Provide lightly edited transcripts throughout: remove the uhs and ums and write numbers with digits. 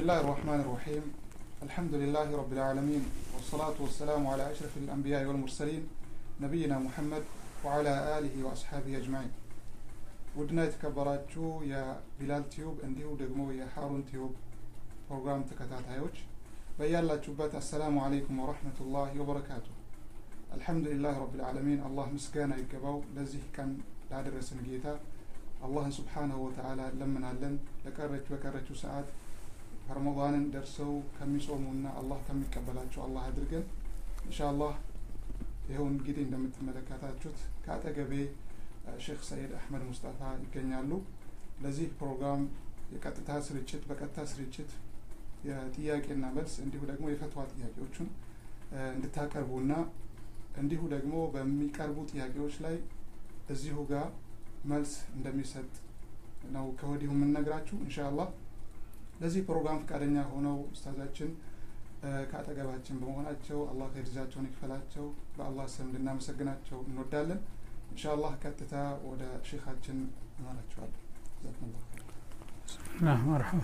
الله الرحمن الرحيم الحمد لله رب العالمين والصلاة والسلام على أشرف الأنبياء والمرسلين نبينا محمد وعلى آله وأصحابه أجمعين ودنا يتكبراتشو يا بلال تيوب انديو دقمو يا حارون تيوب بروغرام تكتات هايوش بيالا تشوبات السلام عليكم ورحمة الله وبركاته الحمد لله رب العالمين الله مسكانا يقباو لزيه كان لادرس نجيتا الله سبحانه وتعالى لمن علن لكرت ساعات رمضان درسو كم يصومونا الله كم يقبلاچو الله ادرغن ان شاء الله ይሁን እንግዲህ እንደምትመለከታችሁት ካጠገቤ ሼክ ሰይድ አህመድ ሙስጣፋ ይገኛሉ ለዚህ ፕሮግራም በቀጥታ ስርጭት የጥያቄና መልስ እንዲሁ ደግሞ የፈትዋ ጥያቄዎችን እንድታቀርቡና እንዲሁ ደግሞ በሚቀርቡ ጥያቄዎች ላይ እዚሁ ጋር መልስ እንደሚሰጥ ነው ከወዲሁ የምንነግራችሁ ኢንሻአላህ ለዚህ ፕሮግራም ፈቃደኛ ሆነው ኡስታዛችን ካጠገባችን በመሆናቸው አላህ ይርዛቸውን ይክፈላቸው በአላህ ስም እንድናመሰግናቸው እንወዳለን ኢንሻአላህ ቀጥታ ወደ ሼኻችን እናመራቸዋለን ጀዛከላሁ መርሐባ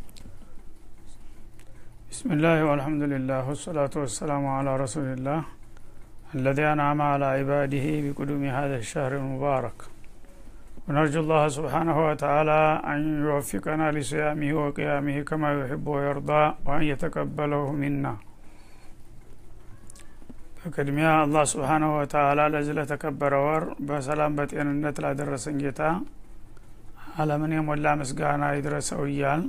ቢስሚላህ ወልሐምዱሊላህ ወሰላቱ ወሰላሙ ዐላ ረሱሊላህ الذي أنعم على عباده بقدوم هذا الشهر المبارك ونرجو الله سبحانه وتعالى أن يوفقنا لصيامه وقيامه كما يحب ويرضى وأن يتقبله منا فكدميا الله سبحانه وتعالى لزل تكبر ور بسلام بطينነት ላደረሰን ጌታ ዓለምን የሞላ ምስጋና ይድረሰው ይያል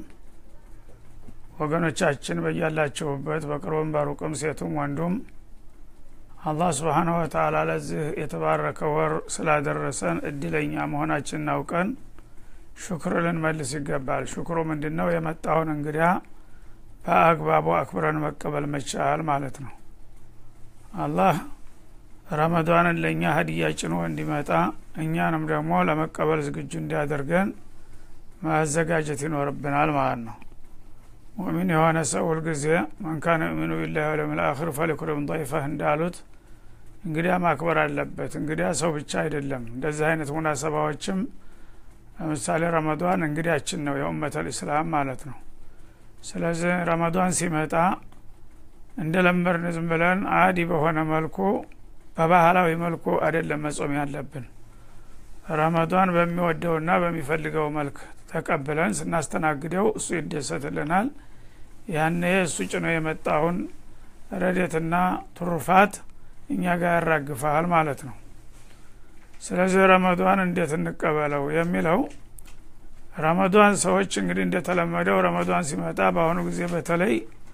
ወገኖቻችን በያላችሁበት በቅርብም በሩቅም ሴቱም ወንዱም አላህ Subhanahu Wa Ta'ala ለዚህ የተባረከ ወር ስላደረሰን እድለኛ መሆናችንን አውቀን ሽክር ልንመልስ ይገባል ሽክሩ ምንድነው የመጣውን እንግዲያ በአግባቡ አክብረን መቀበል መቻል ማለት ነው አላህ ረመዳንን ለኛ ሀዲያ ጭኖ እንዲመጣ እኛንም ደግሞ ለመቀበል ዝግጁ እንዲያደርገን ማዘጋጀት ይኖርብናል ማለት ነው ሙእሚን የሆነ ሰው ሁልጊዜ ማን ካነ ሙእሚኑ ቢላሂ ወል አኺር ፈለይክረም ضيفه እንዳሉት እንግዲያ ማክበር አለበት እንግዲያ ሰው ብቻ አይደለም እንደዚህ አይነት ሙናሰባዎችም ለምሳሌ ረመዳን እንግዲያችን ነው የኡመተል እስላም ማለት ነው ስለዚህ ረመዳን ሲመጣ እንደለመርን ዝም ብለን አዲ በሆነ መልኩ በባህላዊ መልኩ አይደለም መጾም ያለብን ረመዳን በሚወደውና በሚፈልገው መልክ ተቀበለን ስናስተናግደው እሱ ይደሰትልናል ያኔ እሱ ጭኖ የመጣውን ረድኤትና ትሩፋት እኛ ጋር ያራግፋል ማለት ነው ስለዚህ ረመዳን እንዴት እንቀበለው የሚለው ረመዳን ሰዎች እንግዲህ እንደተለመደው ረመዳን ሲመጣ በአሁኑ ጊዜ በተለይ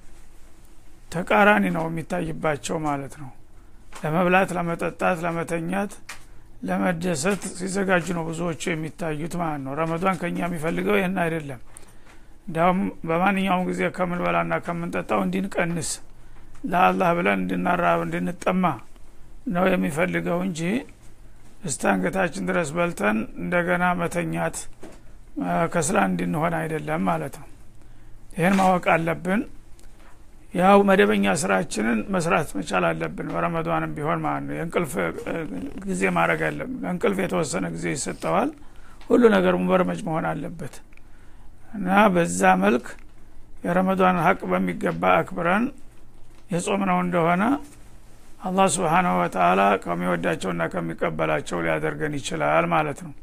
ተቃራኒ ነው የሚታይባቸው ማለት ነው ለመብላት ለመጠጣት ለመተኛት ለመደሰት ሲዘጋጁ ነው ብዙዎች የሚታዩት ማለት ነው ረመዳን ከኛ የሚፈልገው ይሄን አይደለም እንዳውም በማንኛውም ጊዜ ከምንበላና ከምንጠጣው እንድንቀንስ ለአላህ ብለን እንድናራብ እንድንጠማ ነው የሚፈልገው እንጂ እስታንገታችን ድረስ በልተን እንደገና መተኛት ከስራን እንድንሆን አይደለም ማለት ነው ይሄን ማወቅ አለብን ያው መደበኛ ስራችንን መስራት መቻል አለብን በረመዳንም ቢሆን ማለት ነው የእንቅልፍ ጊዜ ማድረግ አለብን እንቅልፍ የተወሰነ ጊዜ ይሰጣዋል ሁሉ ነገር ሙበርመጅ መሆን አለበት እና በዛ መልክ የረመዳን ሀቅ በሚገባ አክብረን የጾምነው እንደሆነ አላህ Subhanahu Wa Ta'ala ከሚወዳቸውና ከሚቀበላቸው ሊያደርገን ይችላል ማለት ነው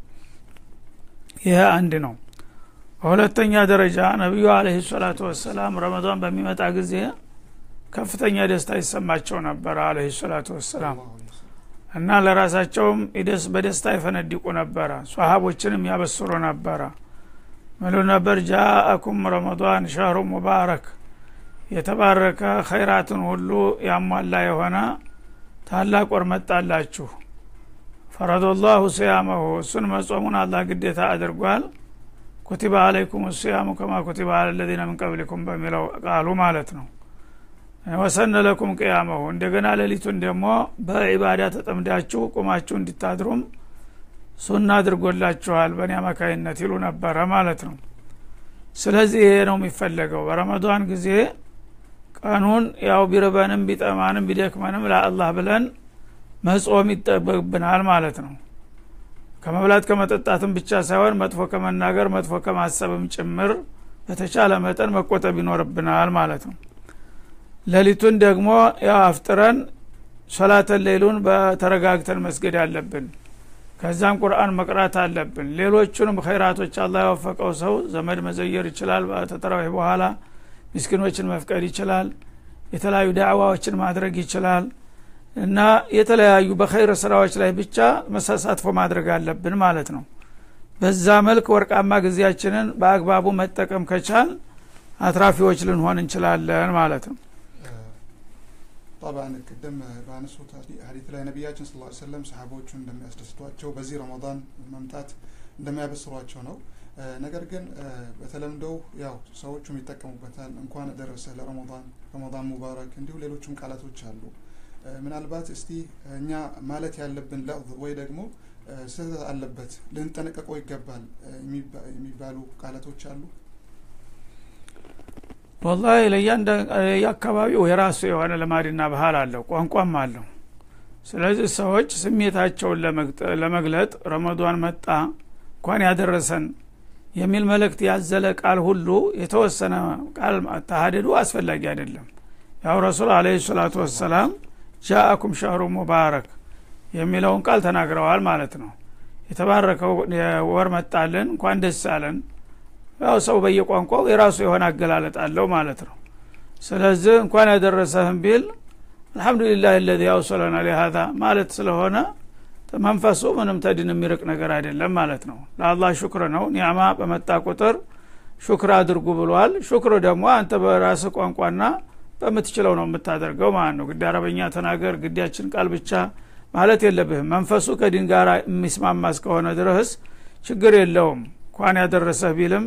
ይሄ አንድ ነው በሁለተኛ ደረጃ ነብዩ አለይሂ ሰላቱ ወሰለም ረመዳን በሚመጣ ጊዜ ከፍተኛ ደስታ ይሰማቸው ነበር አለይሂ ሰላቱ ወሰለም እና ለራሳቸውም በደስታ ይፈነድቁ ነበር ሷሃቦችንም ያበስሩ ነበር ምሉ ነበር ጃአኩም ረመዳን ሸህሩ ሙባረክ የተባረከ ኸይራትን ሁሉ ያሟላ የሆነ ታላቅ ወር መጣላችሁ ፈረደላሁ ሲያመሁ እሱን መጾሙን አላህ ግዴታ አድርጓል كتب عليكم الصيام كما كتب على الذين من قبلكم በሚለው ቃሉ ማለት ነው ወሰነ ለኩም ቂያመሁ እንደገና ሌሊቱን ደግሞ በኢባዳ ተጠምዳችሁ ቆማችሁ እንድታድሩም ሱና አድርጎላችኋል በእኔ አማካይነት ይሉ ነበር ማለት ነው ስለዚህ ይሄ ነው የሚፈልገው በረመዳን ጊዜ ቀኑን ያው ቢረባንም ቢጠማንም ቢደክመንም ለአላህ ብለን መጾም ይጠበቅብናል ማለት ነው ከመብላት ከመጠጣትም ብቻ ሳይሆን መጥፎ ከመናገር መጥፎ ከማሰብም ጭምር በተቻለ መጠን መቆጠብ ይኖርብናል ማለት ነው። ሌሊቱን ደግሞ ያው አፍጥረን ሶላተ ሌሉን በተረጋግተን መስገድ አለብን። ከዛም ቁርአን መቅራት አለብን። ሌሎቹንም ኸይራቶች አላህ ያወፈቀው ሰው ዘመድ መዘየር ይችላል። በተራዊህ በኋላ ምስኪኖችን መፍቀድ ይችላል። የተለያዩ ዳዕዋዎችን ማድረግ ይችላል። እና የተለያዩ በኸይር ስራዎች ላይ ብቻ መሳሳትፎ ማድረግ አለብን ማለት ነው። በዛ መልክ ወርቃማ ጊዜያችንን በአግባቡ መጠቀም ከቻል አትራፊዎች ልንሆን እንችላለን ማለት ነው። طبعا قدام بانسوت حديث ላይ ነብያችን ሰለላሁ ዐለይሂ ወሰለም ሰሃቦቹን እንደሚያስደስቷቸው በዚህ ረመዳን መምጣት እንደሚያበስሯቸው ነው። ነገር ግን በተለምዶው ያው ሰዎቹ የሚጠቀሙበታል እንኳን ደረሰ ለረመዳን ረመዳን ሙባረክ እንዲሁ ሌሎችም ቃላቶች አሉ። ምናልባት እስቲ እኛ ማለት ያለብን ለውጥ ወይ ደግሞ ስህተት አለበት ልንጠነቀቀው ይገባል የሚባሉ ቃላቶች አሉ። والله ለያንዳ ያካባቢው የራሱ የሆነ ለማድና ባህል አለው ቋንቋም አለው። ስለዚህ ሰዎች ስሜታቸውን ለመግለጥ ረመዳን መጣ እንኳን ያደረሰን የሚል መልእክት ያዘለ ቃል ሁሉ የተወሰነ ቃል ተሐደዱ አስፈላጊ አይደለም። ያው ረሱል አለይሂ ሰላቱ ወሰለም ጃአኩም ሸህሩ ሙባረክ የሚለውን ቃል ተናግረዋል ማለት ነው። የተባረከው ወር መጣልን እንኳን ደስ አለን። ያው ሰው በየቋንቋው የራሱ የሆነ አገላለጥ አለው ማለት ነው። ስለዚህ እንኳን ያደረሰህም ቢል አልহামዱሊላህ الذي اوصلنا لهذا ማለት ስለሆነ መንፈሱ ምንም ተድን የሚርቅ ነገር አይደለም ማለት ነው። ለአላህ ሽክር ነው። ኒዕማ በመጣ ቁጥር ሽክር አድርጉ ብሏል። ሽክሩ ደግሞ አንተ በራስህ ቋንቋና በምትችለው ነው የምታደርገው ማለት ነው። ግድ አረበኛ ተናገር ግዳችን ቃል ብቻ ማለት የለብህም። መንፈሱ ከዲን ጋር የሚስማማ እስከሆነ ድረስ ችግር የለውም። እንኳን ያደረሰህ ቢልም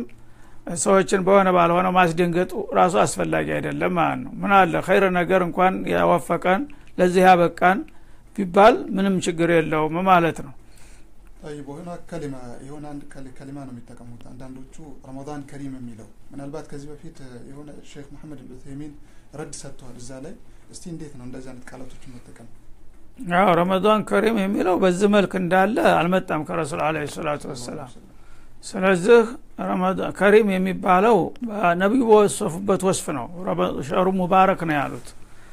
ሰዎችን በሆነ ባልሆነ ማስደንገጡ ራሱ አስፈላጊ አይደለም ማለት ነው። ምን አለ ኸይር ነገር እንኳን ያወፈቀን ለዚህ ያበቃን ቢባል ምንም ችግር የለውም ማለት ነው። طيب هنا كلمه የሆነ አንድ ከሊማ ነው የሚጠቀሙት አንዳንዶቹ ረመዳን ከሪም የሚለው ምናልባት ከዚህ በፊት የሆነ ሼክ መሐመድ ኢብኑ ረድ ሰጥቷል እዛ ላይ። እስቲ እንዴት ነው እንደዚህ አይነት ቃላቶችን መጠቀም? ያው ረመዳን ከሪም የሚለው በዚህ መልክ እንዳለ አልመጣም ከረሱል አለይሂ ሰላቱ ወሰለም። ስለዚህ ረመዳን ከሪም የሚባለው ነብዩ ወሰፉበት ወስፍ ነው። ሸህሩ ሙባረክ ነው ያሉት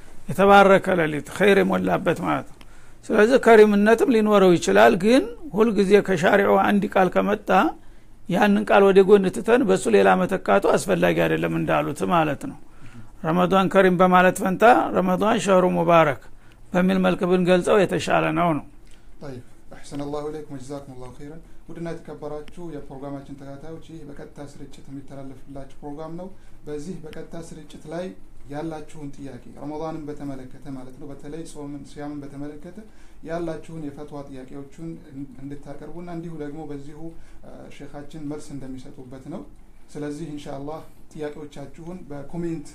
የተባረከ ሌሊት ኸይር የሞላበት ማለት ነው። ስለዚህ ከሪምነትም ሊኖረው ይችላል። ግን ሁሉ ጊዜ ከሻሪዓው አንድ ቃል ከመጣ ያንን ቃል ወደ ጎን ትተን በሱ ሌላ መተካቱ አስፈላጊ አይደለም እንዳሉት ማለት ነው። ረመዳን ከሪም በማለት ፈንታ ረመዳን ሸህሩ ሙባረክ በሚል መልክ ብንገልጸው የተሻለ ነው ነው። طيب احسن الله اليكم وجزاكم الله خيرا። ውድና የተከበራችሁ የፕሮግራማችን ተከታታዮች ይህ በቀጥታ ስርጭት የሚተላለፍላችሁ ፕሮግራም ነው። በዚህ በቀጥታ ስርጭት ላይ ያላችሁን ጥያቄ ረመዳንን በተመለከተ ማለት ነው በተለይ ጾምን በተመለከተ ያላችሁን የፈትዋ ጥያቄዎችን እንድታቀርቡና እንዲሁ ደግሞ በዚሁ ሼኻችን መልስ እንደሚሰጡበት ነው። ስለዚህ ኢንሻአላህ ጥያቄዎቻችሁን በኮሜንት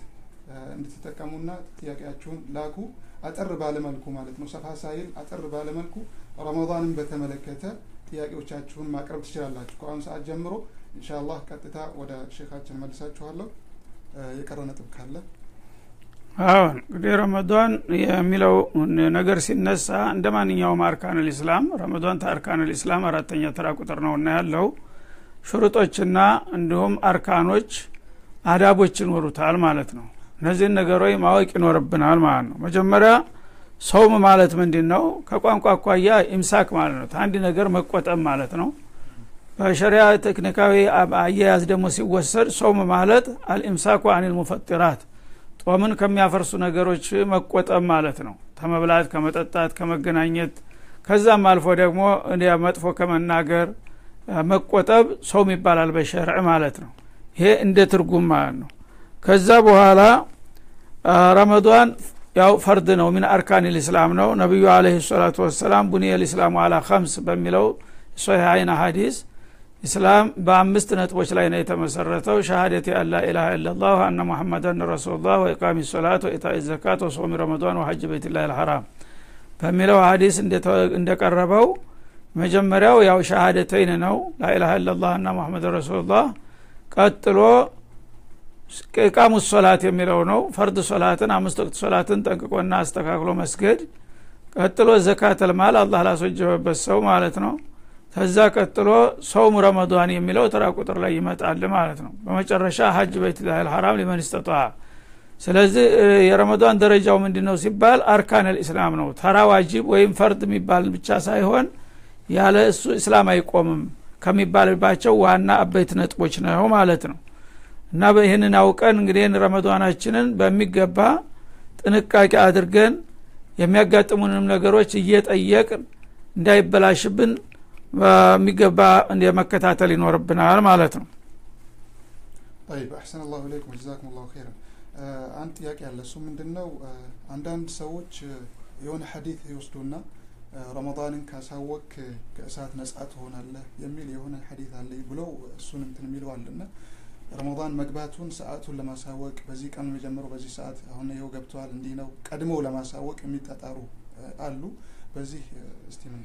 እንድትጠቀሙና ጥያቄያችሁን ላኩ አጠር ባለ መልኩ ማለት ነው። ሰፋ ሳይል አጠር ባለ መልኩ ረመዳንን በተመለከተ ጥያቄዎቻችሁን ማቅረብ ትችላላችሁ። ከአሁን ሰዓት ጀምሮ ኢንሻአላህ ቀጥታ ወደ ሼኻችን መልሳችኋለሁ። የቀረ ነጥብ ካለ? አዎ እንግዲህ ረመዳን የሚለው ነገር ሲነሳ እንደማንኛውም አርካኑል ኢስላም ረመዳን አርካኑል ኢስላም አራተኛ ተራ ቁጥር ነውና ያለው ሽሩጦችና እንዲሁም አርካኖች አዳቦች ይኖሩታል ማለት ነው። እነዚህ ነገሮች ማወቅ ይኖርብናል ማለት ነው። መጀመሪያ ሶም ማለት ምንድነው? ከቋንቋ አኳያ ኢምሳክ ማለት ነው። አንድ ነገር መቆጠብ ማለት ነው። በሸሪዓ ቴክኒካዊ አያያዝ ደግሞ ሲወሰድ ሶም ማለት አልኢምሳኩ አኒል ሙፈጢራት ጾምን ከሚያፈርሱ ነገሮች መቆጠብ ማለት ነው። ከመብላት ከመጠጣት ከመገናኘት ከዛም አልፎ ደግሞ እንዲያ መጥፎ ከመናገር መቆጠብ ሶም ይባላል በሸሪዓ ማለት ነው። ይሄ እንደ ትርጉም ማለት ነው። ከዛ በኋላ ረመዳን ያው ፈርድ ነው ምን አርካኒል ኢስላም ነው። ነብዩ አለይሂ ሰላቱ ወሰለም ቡኒየል ኢስላሙ አላ 5 በሚለው ሶሂሃይና ሐዲስ ኢስላም በአምስት ነጥቦች ላይ ነው የተመሰረተው። ሸሃደቲ አላ ኢላሃ ኢላላህ ወአነ ሙሐመደን ረሱሉላህ ወኢቃሚ ሶላት ወኢታኢ ዘካት ወሶም ረመዳን ወሐጅ በይቲላሂል ሐራም በሚለው ሐዲስ እንደቀረበው መጀመሪያው ያው ሸሃደተይን ነው ላ ኢላሃ ኢላላህ እና ሙሐመደን ረሱሉላህ። ቀጥሎ ኢቃሙ ሶላት የሚለው ነው ፈርድ ሶላትን አምስት ወቅት ሶላትን ጠንቅቆና አስተካክሎ መስገድ። ቀጥሎ ዘካተል ማል አላህ ላስወጀበበት ሰው ማለት ነው። ከዛ ቀጥሎ ሶም ረመዳን የሚለው ተራ ቁጥር ላይ ይመጣል ማለት ነው። በመጨረሻ ሐጅ በይቱላሂል ሐራም ለማን استطاع። ስለዚህ የረመዳን ደረጃው ምንድነው ሲባል አርካነል ኢስላም ነው። ተራ ዋጅብ ወይም ፈርድ የሚባል ብቻ ሳይሆን ያለ እሱ እስላም አይቆምም ከሚባልባቸው ዋና አበይት ነጥቦች ነው ማለት ነው። እና በእነን አውቀን እንግዲህ ረመዳናችንን በሚገባ ጥንቃቄ አድርገን የሚያጋጥሙንም ነገሮች እየጠየቅን እንዳይበላሽብን በሚገባ እንደመከታተል ይኖርብናል ማለት ነው። طيب احسن الله اليكم جزاكم الله خيرا። አንድ ጥያቄ አለ። እሱ ምንድነው አንዳንድ ሰዎች የሆነ ሐዲስ ይወስዱና ረመዳንን ካሳወቅ ከእሳት ነጻ ትሆናለህ የሚል የሆነ ሐዲስ አለ ብለው እሱን እንትን የሚለው አለና ረመዳን መግባቱን ሰዓቱን ለማሳወቅ በዚህ ቀን መጀመሪያው በዚህ ሰዓት አሁን ይሄው ገብቷል እንዲህ ነው ቀድመው ለማሳወቅ የሚጣጣሩ አሉ። በዚህ እስቲ ምን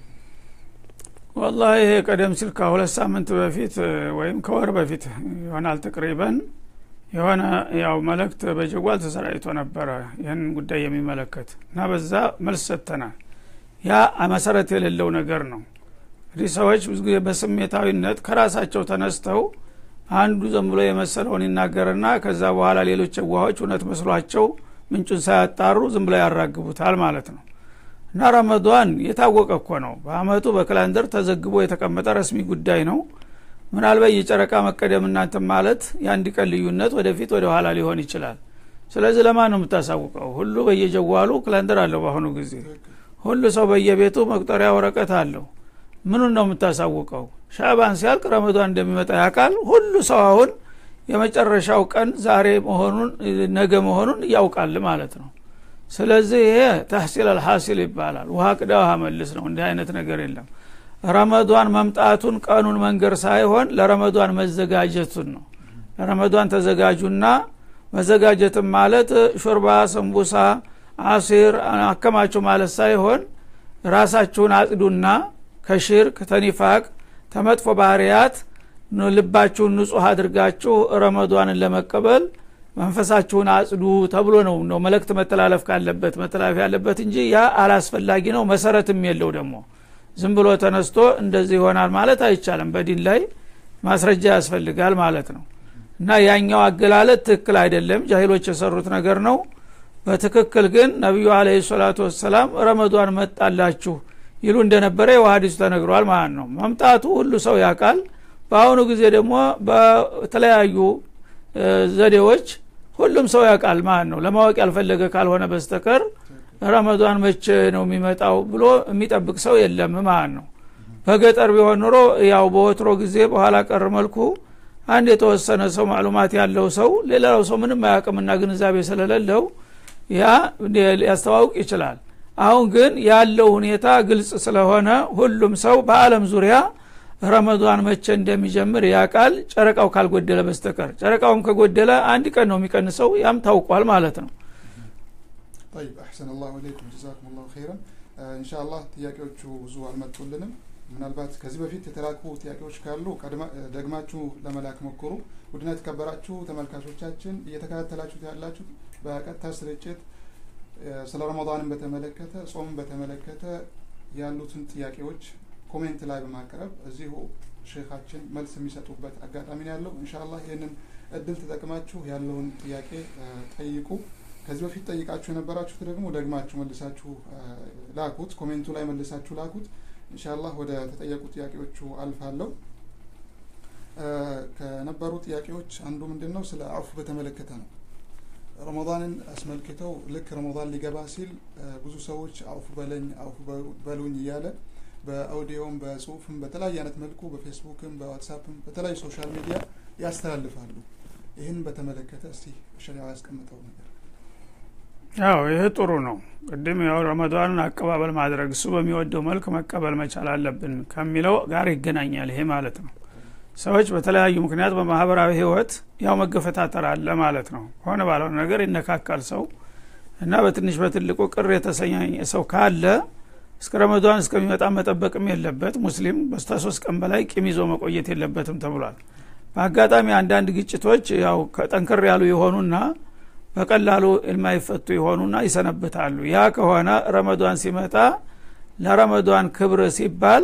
والله ቀደም ሲል ከሁለት ሳምንት በፊት ወይም ከወር በፊት ይሆናል ተቅሪበን የሆነ ያው መልእክት በጀጓል ተሰራይቶ ነበር ይሄን ጉዳይ የሚመለከት እና በዛ መልስ ሰጥተናል። ያ መሰረት የሌለው ነገር ነው። እንግዲህ ሰዎች ብዙ ጊዜ በስሜታዊነት ከራሳቸው ተነስተው አንዱ ዝም ብሎ የመሰለውን ይናገርና ከዛ በኋላ ሌሎች ዋዎች እውነት መስሏቸው ምንጩን ሳያጣሩ ዝም ብለው ያራግቡታል ማለት ነው። እና ረመዳን የታወቀ እኮ ነው። በአመቱ በካላንደር ተዘግቦ የተቀመጠ ረስሚ ጉዳይ ነው። ምናልባት የጨረቃ መቀደም እናንተ ማለት ያንድ ቀን ልዩነት ወደፊት ወደ ኋላ ሊሆን ይችላል። ስለዚህ ለማን ነው የምታሳውቀው? ሁሉ በየጀዋሉ ካላንደር አለው። በአሁኑ ጊዜ ሁሉ ሰው በየቤቱ መቁጠሪያ ወረቀት አለው። ምኑን ነው የምታሳውቀው? ሻባን ሲያልቅ ረመዳን እንደሚመጣ ያውቃል ሁሉ ሰው። አሁን የመጨረሻው ቀን ዛሬ መሆኑን ነገ መሆኑን ያውቃል ማለት ነው። ስለዚህ ይሄ ተህሲል አልሐሲል ይባላል። ውሃ ቅዳ ውሃ መልስ ነው። እንዲህ አይነት ነገር የለም። ረመዳን መምጣቱን ቀኑን መንገር ሳይሆን ለረመዳን መዘጋጀቱን ነው። ለረመዳን ተዘጋጁና መዘጋጀት ማለት ሾርባ፣ ሰምቡሳ፣ አሲር አከማቹ ማለት ሳይሆን ራሳችሁን አጽዱና ከሽርክ ተኒፋቅ ተመጥፎ ባህሪያት ልባችሁን ንጹህ አድርጋችሁ ረመዳንን ለመቀበል መንፈሳችሁን አጽዱ ተብሎ ነው መልእክት መተላለፍ ካለበት መተላለፍ ያለበት እንጂ ያ አላስፈላጊ ነው። መሰረትም የለው ደግሞ ዝም ብሎ ተነስቶ እንደዚህ ይሆናል ማለት አይቻልም። በዲን ላይ ማስረጃ ያስፈልጋል ማለት ነው። እና ያኛው አገላለጥ ትክክል አይደለም፣ ጃሂሎች የሰሩት ነገር ነው። በትክክል ግን ነብዩ አለይሂ ሰላቱ ወሰለም ረመዳን መጣላችሁ ይሉ እንደነበረ የሐዲስ ተነግሯል ማለት ነው። መምጣቱ ሁሉ ሰው ያውቃል። በአሁኑ ጊዜ ደግሞ በተለያዩ ዘዴዎች ሁሉም ሰው ያውቃል ማለት ነው። ለማወቅ ያልፈለገ ካልሆነ በስተቀር ረመዳን መቼ ነው የሚመጣው ብሎ የሚጠብቅ ሰው የለም ማለት ነው። በገጠር ቢሆን ኖሮ ያው በወትሮ ጊዜ በኋላ ቀር መልኩ አንድ የተወሰነ ሰው ማሉማት ያለው ሰው ሌላው ሰው ምንም ማያውቅምና ግንዛቤ ስለሌለው ያ ሊያስተዋውቅ ይችላል። አሁን ግን ያለው ሁኔታ ግልጽ ስለሆነ ሁሉም ሰው በአለም ዙሪያ ረመዳን መቼ እንደሚጀምር ያውቃል። ጨረቃው ካልጎደለ በስተቀር ጨረቃውም ከጎደለ አንድ ቀን ነው የሚቀንሰው፣ ያም ታውቋል ማለት ነው። طيب احسن الله اليكم جزاكم الله خيرا። ان شاء الله ጥያቄዎቹ ብዙ አልመጡልንም። ምናልባት ከዚህ በፊት የተላኩ ጥያቄዎች ካሉ ደግማችሁ ለመላክ ሞክሩ። ውድና ተከበራችሁ ተመልካቾቻችን እየተከታተላችሁት ያላችሁ በቀጥታ ስርጭት ስለ ረመዳንን በተመለከተ ጾምን በተመለከተ ያሉትን ጥያቄዎች ኮሜንት ላይ በማቅረብ እዚሁ ሼኻችን መልስ የሚሰጡበት አጋጣሚ ያለው ኢንሻአላህ ይሄንን እድል ተጠቅማችሁ ያለውን ጥያቄ ጠይቁ። ከዚህ በፊት ጠይቃችሁ የነበራችሁት ደግሞ ደግማችሁ መልሳችሁ ላኩት፣ ኮሜንቱ ላይ መልሳችሁ ላኩት። ኢንሻአላህ ወደ ተጠየቁ ጥያቄዎቹ አልፋለሁ። ከነበሩ ጥያቄዎች አንዱ ምንድነው ስለ አፍ በተመለከተ ነው። ረመዳንን አስመልክተው ልክ ረመዳን ሊገባ ሲል ብዙ ሰዎች አፍ በለኝ አፍ በሉኝ እያለ በአውዲዮም በጽሁፍም በተለያየ አይነት መልኩ በፌስቡክም በዋትስአፕም በተለያዩ ሶሻል ሚዲያ ያስተላልፋሉ። ይሄን በተመለከተ እስቲ ሸሪዓው ያስቀምጠው ነገር ያው ይሄ ጥሩ ነው። ቅድም ያው ረመዳንን አቀባበል ማድረግ እሱ በሚወደው መልኩ መቀበል መቻል አለብን ከሚለው ጋር ይገናኛል ይሄ ማለት ነው። ሰዎች በተለያዩ ምክንያት በማህበራዊ ህይወት ያው መገፈታተር አለ ማለት ነው። ሆነ ባለው ነገር ይነካካል ሰው እና በትንሽ በትልቁ ቅር የተሰኘኝ ሰው ካለ እስከ ረመዳን እስከሚመጣ መጠበቅም የለበት። ሙስሊም በ3 ቀን በላይ ቂም ይዞ መቆየት የለበትም ተብሏል። በአጋጣሚ አንዳንድ ግጭቶች ያው ከጠንከር ያሉ ይሆኑና በቀላሉ የማይፈቱ ይሆኑና ይሰነብታሉ። ያ ከሆነ ረመዳን ሲመጣ ለረመዳን ክብር ሲባል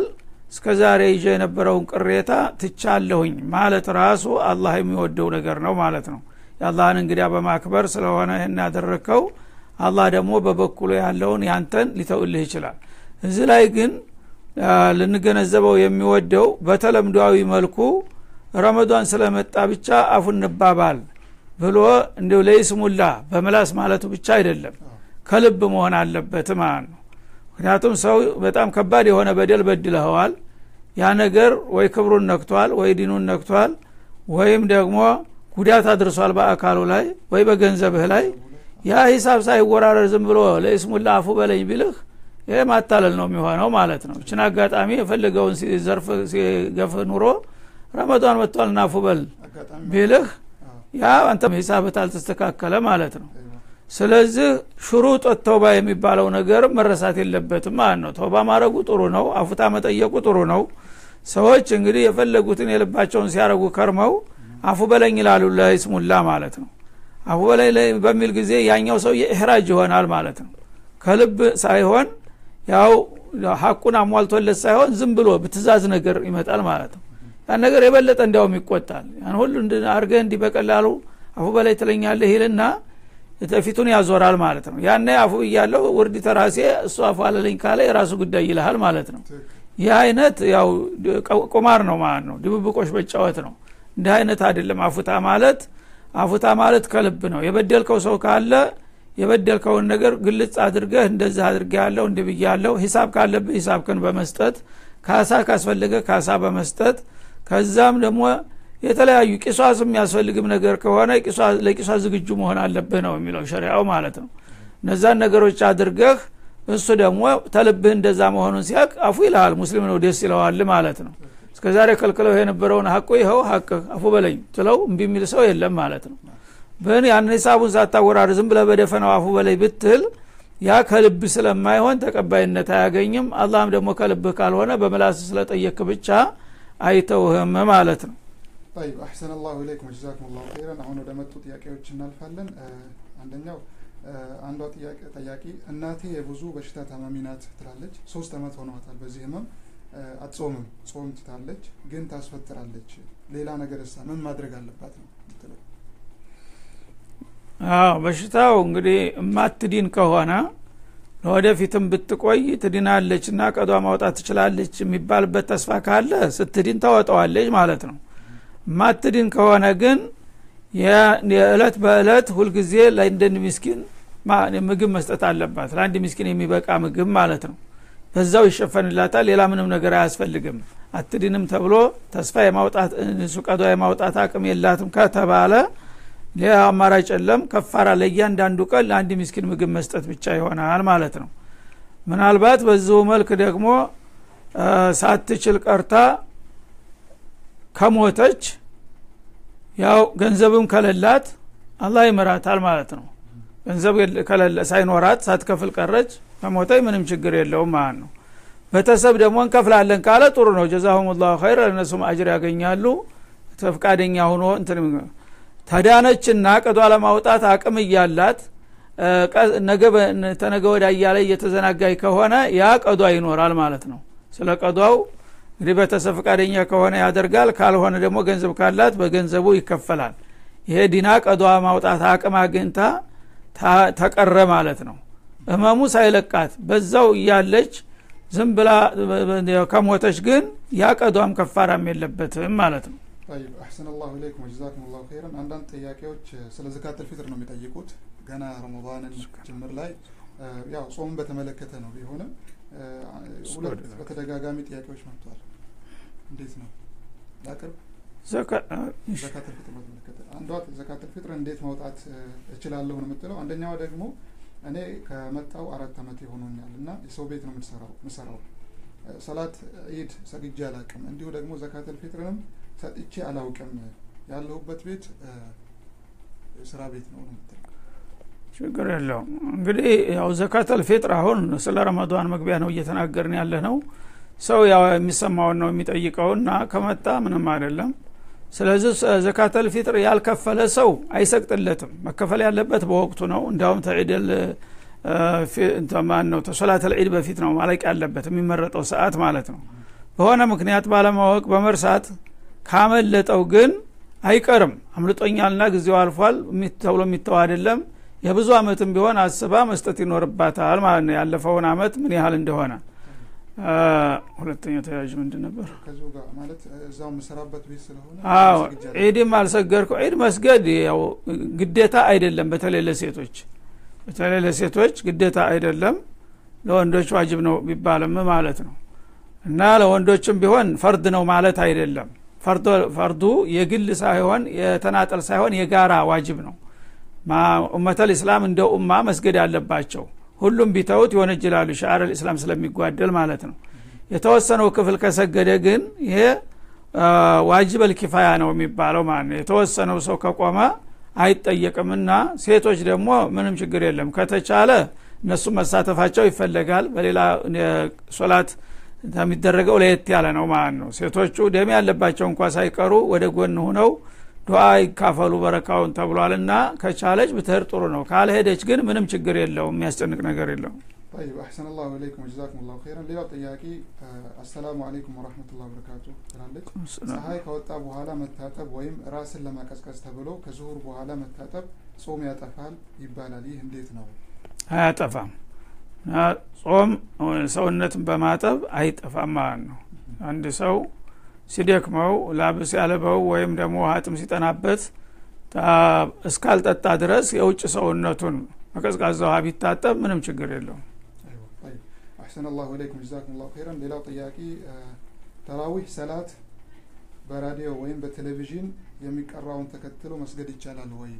እስከዛሬ ይዤ የነበረውን ቅሬታ ትቻለሁኝ ማለት ራሱ አላህ የሚወደው ነገር ነው ማለት ነው። የአላህን እንግዲያ በማክበር ስለሆነ እና ያደረከው አላህ ደግሞ በበኩሉ ያለውን ያንተን ሊተውልህ ይችላል። እዚህ ላይ ግን ልንገነዘበው የሚወደው በተለምዷዊ መልኩ ረመዳን ስለመጣ ብቻ አፉን ንባባል ብሎ እንደው ለይስሙላ በመላስ ማለቱ ብቻ አይደለም ከልብ መሆን አለበት ማለት ነው። ምክንያቱም ሰው በጣም ከባድ የሆነ በደል በድለዋል ያ ነገር ወይ ክብሩን ነክቷል ወይ ዲኑን ነክቷል ወይም ደግሞ ጉዳት አድርሷል በአካሉ ላይ ወይ በገንዘብህ ላይ ያ ሂሳብ ሳይወራረድ ዝም ብሎ ለይስሙላ አፉ በለኝ ቢልህ ይሄ ማታለል ነው የሚሆነው ማለት ነው። እቺን አጋጣሚ የፈለገውን ሲዘርፍ ሲገፍ ኑሮ ረመዳን መጥቷልና አፉ በል ቢልህ ያ አንተ ሂሳብህ አልተስተካከለ ማለት ነው። ስለዚህ ሽሩጥ ተውባ የሚባለው ነገር መረሳት የለበትም ማለት ነው። ተውባ ማረጉ ጥሩ ነው፣ አፉታ መጠየቁ ጥሩ ነው። ሰዎች እንግዲህ የፈለጉትን የልባቸውን ሲያረጉ ከርመው አፉ በለኝ ይላሉ ለይስሙላ ማለት ነው። አፉ በለኝ በሚል ጊዜ ያኛው ሰው የኢህራጅ ይሆናል ማለት ነው። ከልብ ሳይሆን ያው ሐቁን አሟልቶለት ሳይሆን ዝም ብሎ በትእዛዝ ነገር ይመጣል ማለት ነው። ያን ነገር የበለጠ እንዲያውም ይቆጣል። ያን ሁሉ አርገህ እንዲህ በቀላሉ አፉ በለኝ ትለኛለህ ይልና የተፊቱን ያዞራል ማለት ነው። ያኔ አፉ ይያለው ወርድ ተራሴ እሱ አፉ አለልኝ ካለ የራሱ ጉዳይ ይልሃል ማለት ነው። ይህ አይነት ያው ቁማር ነው ማለት ነው። ድብብቆሽ በጫወት ነው። እንደ አይነት አይደለም አፉታ ማለት ከልብ ነው። የበደልከው ሰው ካለ የበደልከውን ነገር ግልጽ አድርገህ እንደዛ አድርገህ ያለው እንደብያለው ሂሳብ ካለብህ ሂሳብከን በመስጠት ካሳ ካስፈልገ ካሳ በመስጠት ከዛም ደግሞ የተለያዩ ቂሷስም ያስፈልግም ነገር ከሆነ ለቂሷስ ዝግጁ መሆን አለብህ ነው የሚለው ሸሪዓው ማለት ነው። እነዛን ነገሮች አድርገህ እሱ ደግሞ ተልብህ እንደዛ መሆኑን ሲያቅ አፉ ይልሃል ሙስሊም ነው ደስ ይለዋል ማለት ነው። እስከዛሬ ከልክለው የነበረውን ሐቁ ይኸው ሐቅ አፉ በለኝ ትለው እምቢ የሚል ሰው የለም ማለት ነው። በእኔ ያን ሂሳቡን ሳታወራር ዝም ብለህ በደፈናው አፉ በለኝ ብትል ያ ከልብ ስለማይሆን ተቀባይነት አያገኝም። አላህም ደግሞ ከልብህ ካልሆነ በመላስ ስለጠየቅ ብቻ አይተውህም ማለት ነው። طيب احسن الله اليكم وجزاكم الله خيرا። አሁን ወደ መጡ ጥያቄዎች እናልፋለን። አንደኛው አንዷ ጥያቄ እናቴ የብዙ በሽታ ታማሚ ናት ትላለች። 3 አመት ሆኗታል። በዚህ ህመም አትጾምም፣ ጾም ትታለች ግን ታስፈጥራለች። ሌላ ነገርስ ምን ማድረግ አለባት ነው የምትለው? በሽታው እንግዲህ ማትዲን ከሆነ ለወደፊትም ብትቆይ ትድናለችና ቀዷ ማውጣት ትችላለች የሚባልበት ተስፋ ካለ ስትድን ታወጣዋለች ማለት ነው። ማትድን ከሆነ ግን የእለት በእለት ሁሉ ጊዜ ለእንደን ምስኪን ምግብ መስጠት አለባት። ለአንድ ምስኪን የሚበቃ ምግብ ማለት ነው። በዛው ይሸፈንላታል። ሌላ ምንም ነገር አያስፈልግም። አትድንም ተብሎ ተስፋ የማውጣት ሱቀዷ የማውጣት አቅም የላትም ከተባለ ሌላ አማራጭ የለም። ከፋራ ለእያንዳንዱ ቀን ለአንድ ምስኪን ምግብ መስጠት ብቻ ይሆናል ማለት ነው። ምናልባት በዚሁ መልክ ደግሞ ሳትችል ቀርታ ከሞተች ያው ገንዘብም ከለላት አላህ ይመራታል ማለት ነው። ገንዘብ ከለለ ሳይኖራት ሳትከፍል ቀረች ከሞተች ምንም ችግር የለውም ማለት ነው። በተሰብ ደግሞ እንከፍላለን ካለ ጥሩ ነው። ጀዛሁሙላሁ ኸይር እነሱም አጅር ያገኛሉ። ተፍቃደኛ ሆኖ እንትን ተዳነችና ቀዷ ለማውጣት አቅም ይያላት ተነገ ወዲያ ያለ እየተዘናጋይ ከሆነ ያ ቀዷ ይኖራል ማለት ነው። ስለ ቀዷው እንግዲህ በተሰብ ፈቃደኛ ከሆነ ያደርጋል። ካልሆነ ደግሞ ገንዘብ ካላት በገንዘቡ ይከፈላል። ይሄ ዲና ቀዷ ማውጣት አቅም አግኝታ ተቀረ ማለት ነው። ህመሙ ሳይለቃት በዛው ያለች ዝም ብላ ከሞተች ግን ያ ቀዷም ከፋራም የለበትም ማለት ነው። طيب احسن الله اليكم وجزاكم الله خيرا። አንዳንድ ጥያቄዎች ስለ ዘካት الفطر ነው የሚጠይቁት። ገና ረመዳንን ጅምር ላይ ያው ጾም በተመለከተ ነው ቢሆንም ሁለት በተደጋጋሚ ጥያቄዎች መጥተዋል። እንዴት ነው ላቀርብ? ዘካት الفطر በተመለከተ አንዷ ዘካት الفطر እንዴት ማውጣት እችላለሁ ነው የምትለው። አንደኛው ደግሞ እኔ ከመጣው 4 አመት ይሆነኛልና የሰው ቤት ነው የምሰራው። ሰላት ኢድ ሰግጄ አላውቅም። እንዲሁ ደግሞ ዘካት الفطرንም ሰጥቼ አላውቅም። ያለሁበት ቤት ስራ ቤት ነው የምትለው። ችግር የለውም። እንግዲህ ያው ዘካት الفطر አሁን ስለ ረመዳን መግቢያ ነው እየተናገርን ያለ ነው። ሰው ያው የሚሰማው ነው የሚጠይቀውና ከመጣ ምንም አይደለም። ስለዚህ ዘካት الفطر ያልከፈለ ሰው አይሰቅጥለትም። መከፈል ያለበት በወቅቱ ነው። እንዳውም ተዒደል እንተማን ነው ተሶላት العيد በፊት ነው ማለቅ ያለበት የሚመረጠው ሰዓት ማለት ነው። በሆነ ምክንያት ባለማወቅ በመርሳት ካመለጠው ግን አይቀርም አምልጦኛልና ጊዜው አልፏል ተብሎ የሚተው አይደለም የብዙ አመትም ቢሆን አስባ መስጠት ይኖርባታል ማለት ነው ያለፈውን አመት ምን ያህል እንደሆነ ሁለተኛ ተያዥ ምንድን ነበር ከዚህ ጋር ማለት እዛው መሰራበት ቤት ስለሆነ አዎ ኢድም አልሰገርኩ ኢድ መስገድ ያው ግዴታ አይደለም በተለይ ለሴቶች ግዴታ አይደለም ለወንዶች ዋጅብ ነው ቢባልም ማለት ነው እና ለወንዶችም ቢሆን ፈርድ ነው ማለት አይደለም ፈርዱ የግል ሳይሆን የተናጠል ሳይሆን የጋራ ዋጅብ ነው ኡመተል እስላም እንደ ኡማ መስገድ ያለባቸው ሁሉም ቢተውት ይወነጀላሉ ሻዓር الاسلام ስለሚጓደል ማለት ነው የተወሰነው ክፍል ከሰገደ ግን ይሄ ዋጅብ الكفايه ነው የሚባለው ማለት ነው የተወሰነው ሰው ከቆመ አይጠየቅምና ሴቶች ደግሞ ምንም ችግር የለም ከተቻለ እነሱ መሳተፋቸው ይፈልጋል በሌላ ሶላት የሚደረገው ለየት ያለ ነው ማለት ነው ሴቶቹ ደም ያለባቸው እንኳን ሳይቀሩ ወደ ጎን ሆነው ዱዓ ይካፈሉ በረካውን ተብሏልና ከቻለች ብትሄድ ጥሩ ነው ካልሄደች ግን ምንም ችግር የለውም የሚያስጨንቅ ነገር የለውም طيب احسن الله اليكم وجزاكم الله خيرا ሌላው ጥያቄ السلام عليكم ورحمه الله وبركاته ትላለች ፀሐይ ከወጣ በኋላ መታጠብ ወይም ራስን ለማቀዝቀዝ ተብሎ ከዙሁር በኋላ መታጠብ ጾም ያጠፋል ይባላል ይህ እንዴት ነው አያጠፋም ጾም ሰውነትን በማጠብ አይጠፋም ማለት ነው አንድ ሰው ሲደክመው ላብስ ያለበው ወይም ደግሞ ሀጥም ሲጠናበት እስካልጠጣ ድረስ የውጭ ሰውነቱን መቀዝቃዛው ቢታጠብ ምንም ችግር የለውም احسن الله اليكم جزاكم الله خيرا ሌላው ጥያቄ ተራዊህ ሰላት በራዲዮ ወይም በቴሌቪዥን የሚቀራውን ተከትሎ መስገድ ይቻላል ወይ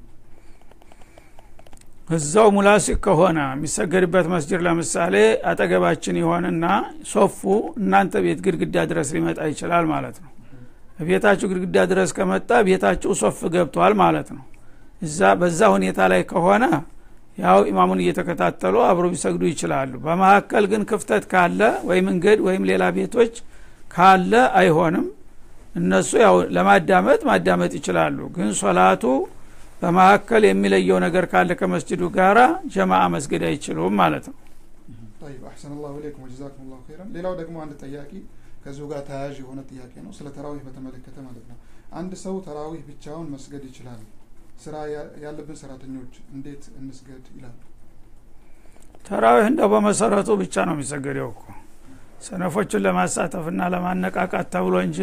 እዛው ሙላሲክ ከሆነ የሚሰገድበት መስጂድ ለምሳሌ አጠገባችን ይሆንና ሶፉ እናንተ ቤት ግድግዳ ድረስ ሊመጣ ይችላል ማለት ነው ቤታችሁ ግድግዳ ድረስ ከመጣ ቤታችሁ ሶፍ ገብቷል ማለት ነው እዛ በዛ ሁኔታ ላይ ከሆነ ያው ኢማሙን እየተከታተሉ አብሮ ቢሰግዱ ይችላሉ በመሐከል ግን ክፍተት ካለ ወይ መንገድ ወይም ሌላ ቤቶች ካለ አይሆንም እነሱ ያው ማዳመጥ ይችላሉ ግን ሶላቱ በመሐከል የሚለየው ነገር ካለ ከመስጂዱ ጋራ ጀማዓ መስገድ አይችሉም ማለት ነው طيب احسن الله اليكم وجزاكم الله خيرا ሌላው ደግሞ አንድ ጥያቄ ከዚሁ ጋር ተያያዥ የሆነ ጥያቄ ነው ስለ ተራዊህ በተመለከተ ማለት ነው አንድ ሰው ተራዊህ ብቻውን መስገድ ይችላል ስራ ያለብን ሰራተኞች እንዴት እንስገድ ይላል ተራዊህ እንደው በመሰረቱ ብቻ ነው የሚሰገደው እኮ ሰነፎችን ለማሳተፍና ለማነቃቃት ተብሎ እንጂ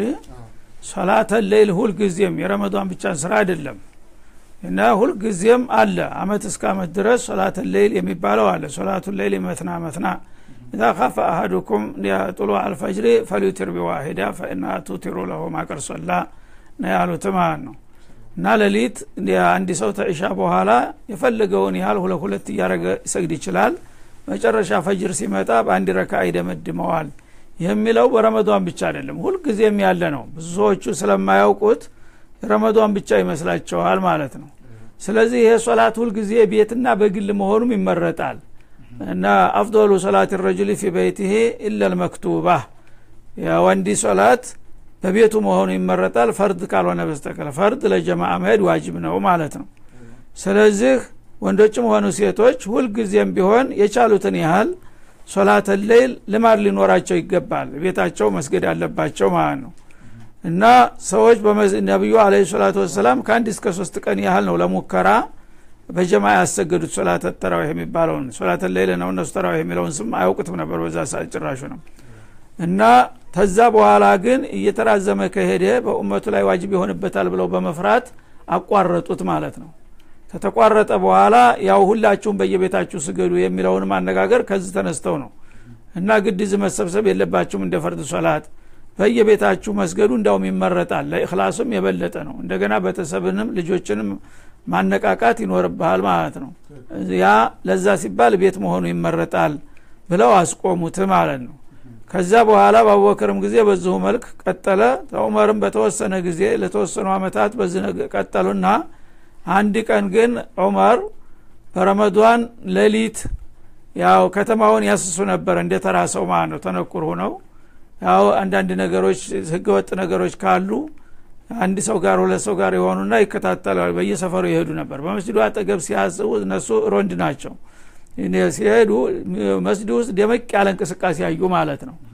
ሶላተ ሌል ሁሉ ጊዜም የረመዳን ብቻ ስራ አይደለም እና ሁሉ ጊዜም አለ አመት እስከ አመት ድረስ ሶላተ ሌል የሚባለው አለ ሶላቱ ሌል መትና اذا خاف احدكم طلوع الفجر فليوتر بواحده فانها توتر له ما قد صلى ያሉ ተማን ነው እና ለሊት አንድ ሰው ተኢሻ በኋላ የፈለገውን ያህል ሁለት ያረገ ይሰግድ ይችላል መጨረሻ ፈጅር ሲመጣ በአንድ ረካዓ ይደመድመዋል የሚለው በረመዳን ብቻ አይደለም ሁሉ ጊዜም ያለ ነው ብዙዎቹ ስለማያውቁት ረመዳን ብቻ ይመስላቸዋል ማለት ነው ስለዚህ ይሄ ሶላት ሁሉ ጊዜ ቤትና በግል መሆኑም ይመረጣል እና አፍضل صلاه الرجل في بيته الا المكتوبه ያ ወንዲ ሶላት በቤቱ መሆኑ ይመረጣል ፈርድ ካልሆነ በስተቀር ፈርድ ለጀማዓ መሄድ ዋጅብ ነው ማለት ነው ስለዚህ ወንዶችም ሆኑ ሴቶች ሁሉ ጊዜም ቢሆን የቻሉትን ያህል ሶላተ ሌል ለማር ሊኖራቸው ይገባል ቤታቸው መስገድ አለባቸው ማለት ነው እና ሰዎች በነብዩ አለይሂ ሰላቱ ወሰለም ከአንድ እስከ 3 ቀን ያህል ነው ለሙከራ በጀማዓ ያሰገዱት ሶላተ ተራዊህ የሚባለው ሶላተ ሌል ነው እነሱ ተራዊህ የሚለውን ስም አያውቁትም ነበር በዛ ሰዓት ጭራሹ ነው እና ተዛ በኋላ ግን እየተራዘመ ከሄደ በኡመቱ ላይ ዋጅብ ይሆንበታል ብለው በመፍራት አቋረጡት ማለት ነው ተተቋረጠ በኋላ ያው ሁላችሁም በየቤታችሁ ስገዱ የሚለውን ማነጋገር ከዚህ ተነስተው ነው እና ግድዝ መሰብሰብ የለባችሁም እንደ ፈርድ ሶላት በየቤታችሁ መስገዱ እንዳውም ይመረጣል ለኢኽላስም የበለጠ ነው እንደገና በተሰብንም ልጆችንም ማነቃቃት ይኖርባል ማለት ነው ያ ለዛ ሲባል ቤት መሆኑ ይመረጣል ብለው አስቆሙት ማለት ነው ከዛ በኋላ በአቡበክርም ጊዜ በዚሁ መልክ ቀጠለ ዑመርም በተወሰነ ጊዜ ለተወሰኑ አመታት በዚህ ቀጠሉና አንድ ቀን ግን ዑመር በረመዳን ሌሊት ያው ከተማውን ያስሱ ነበር እንደተራሰው ማለት ነው ተነኩር ሆነው ያው አንዳንድ ነገሮች ህገወጥ ነገሮች ካሉ አንድ ሰው ጋር ሁለት ሰው ጋር ይሆኑና ይከታተላሉ በየሰፈሩ ይሄዱ ነበር በመስጂዱ አጠገብ ሲያስቡ እነሱ ሮንድ ናቸው ሲሄዱ መስጂዱ ውስጥ ደመቅ ያለ እንቅስቃሴ ያዩ ማለት ነው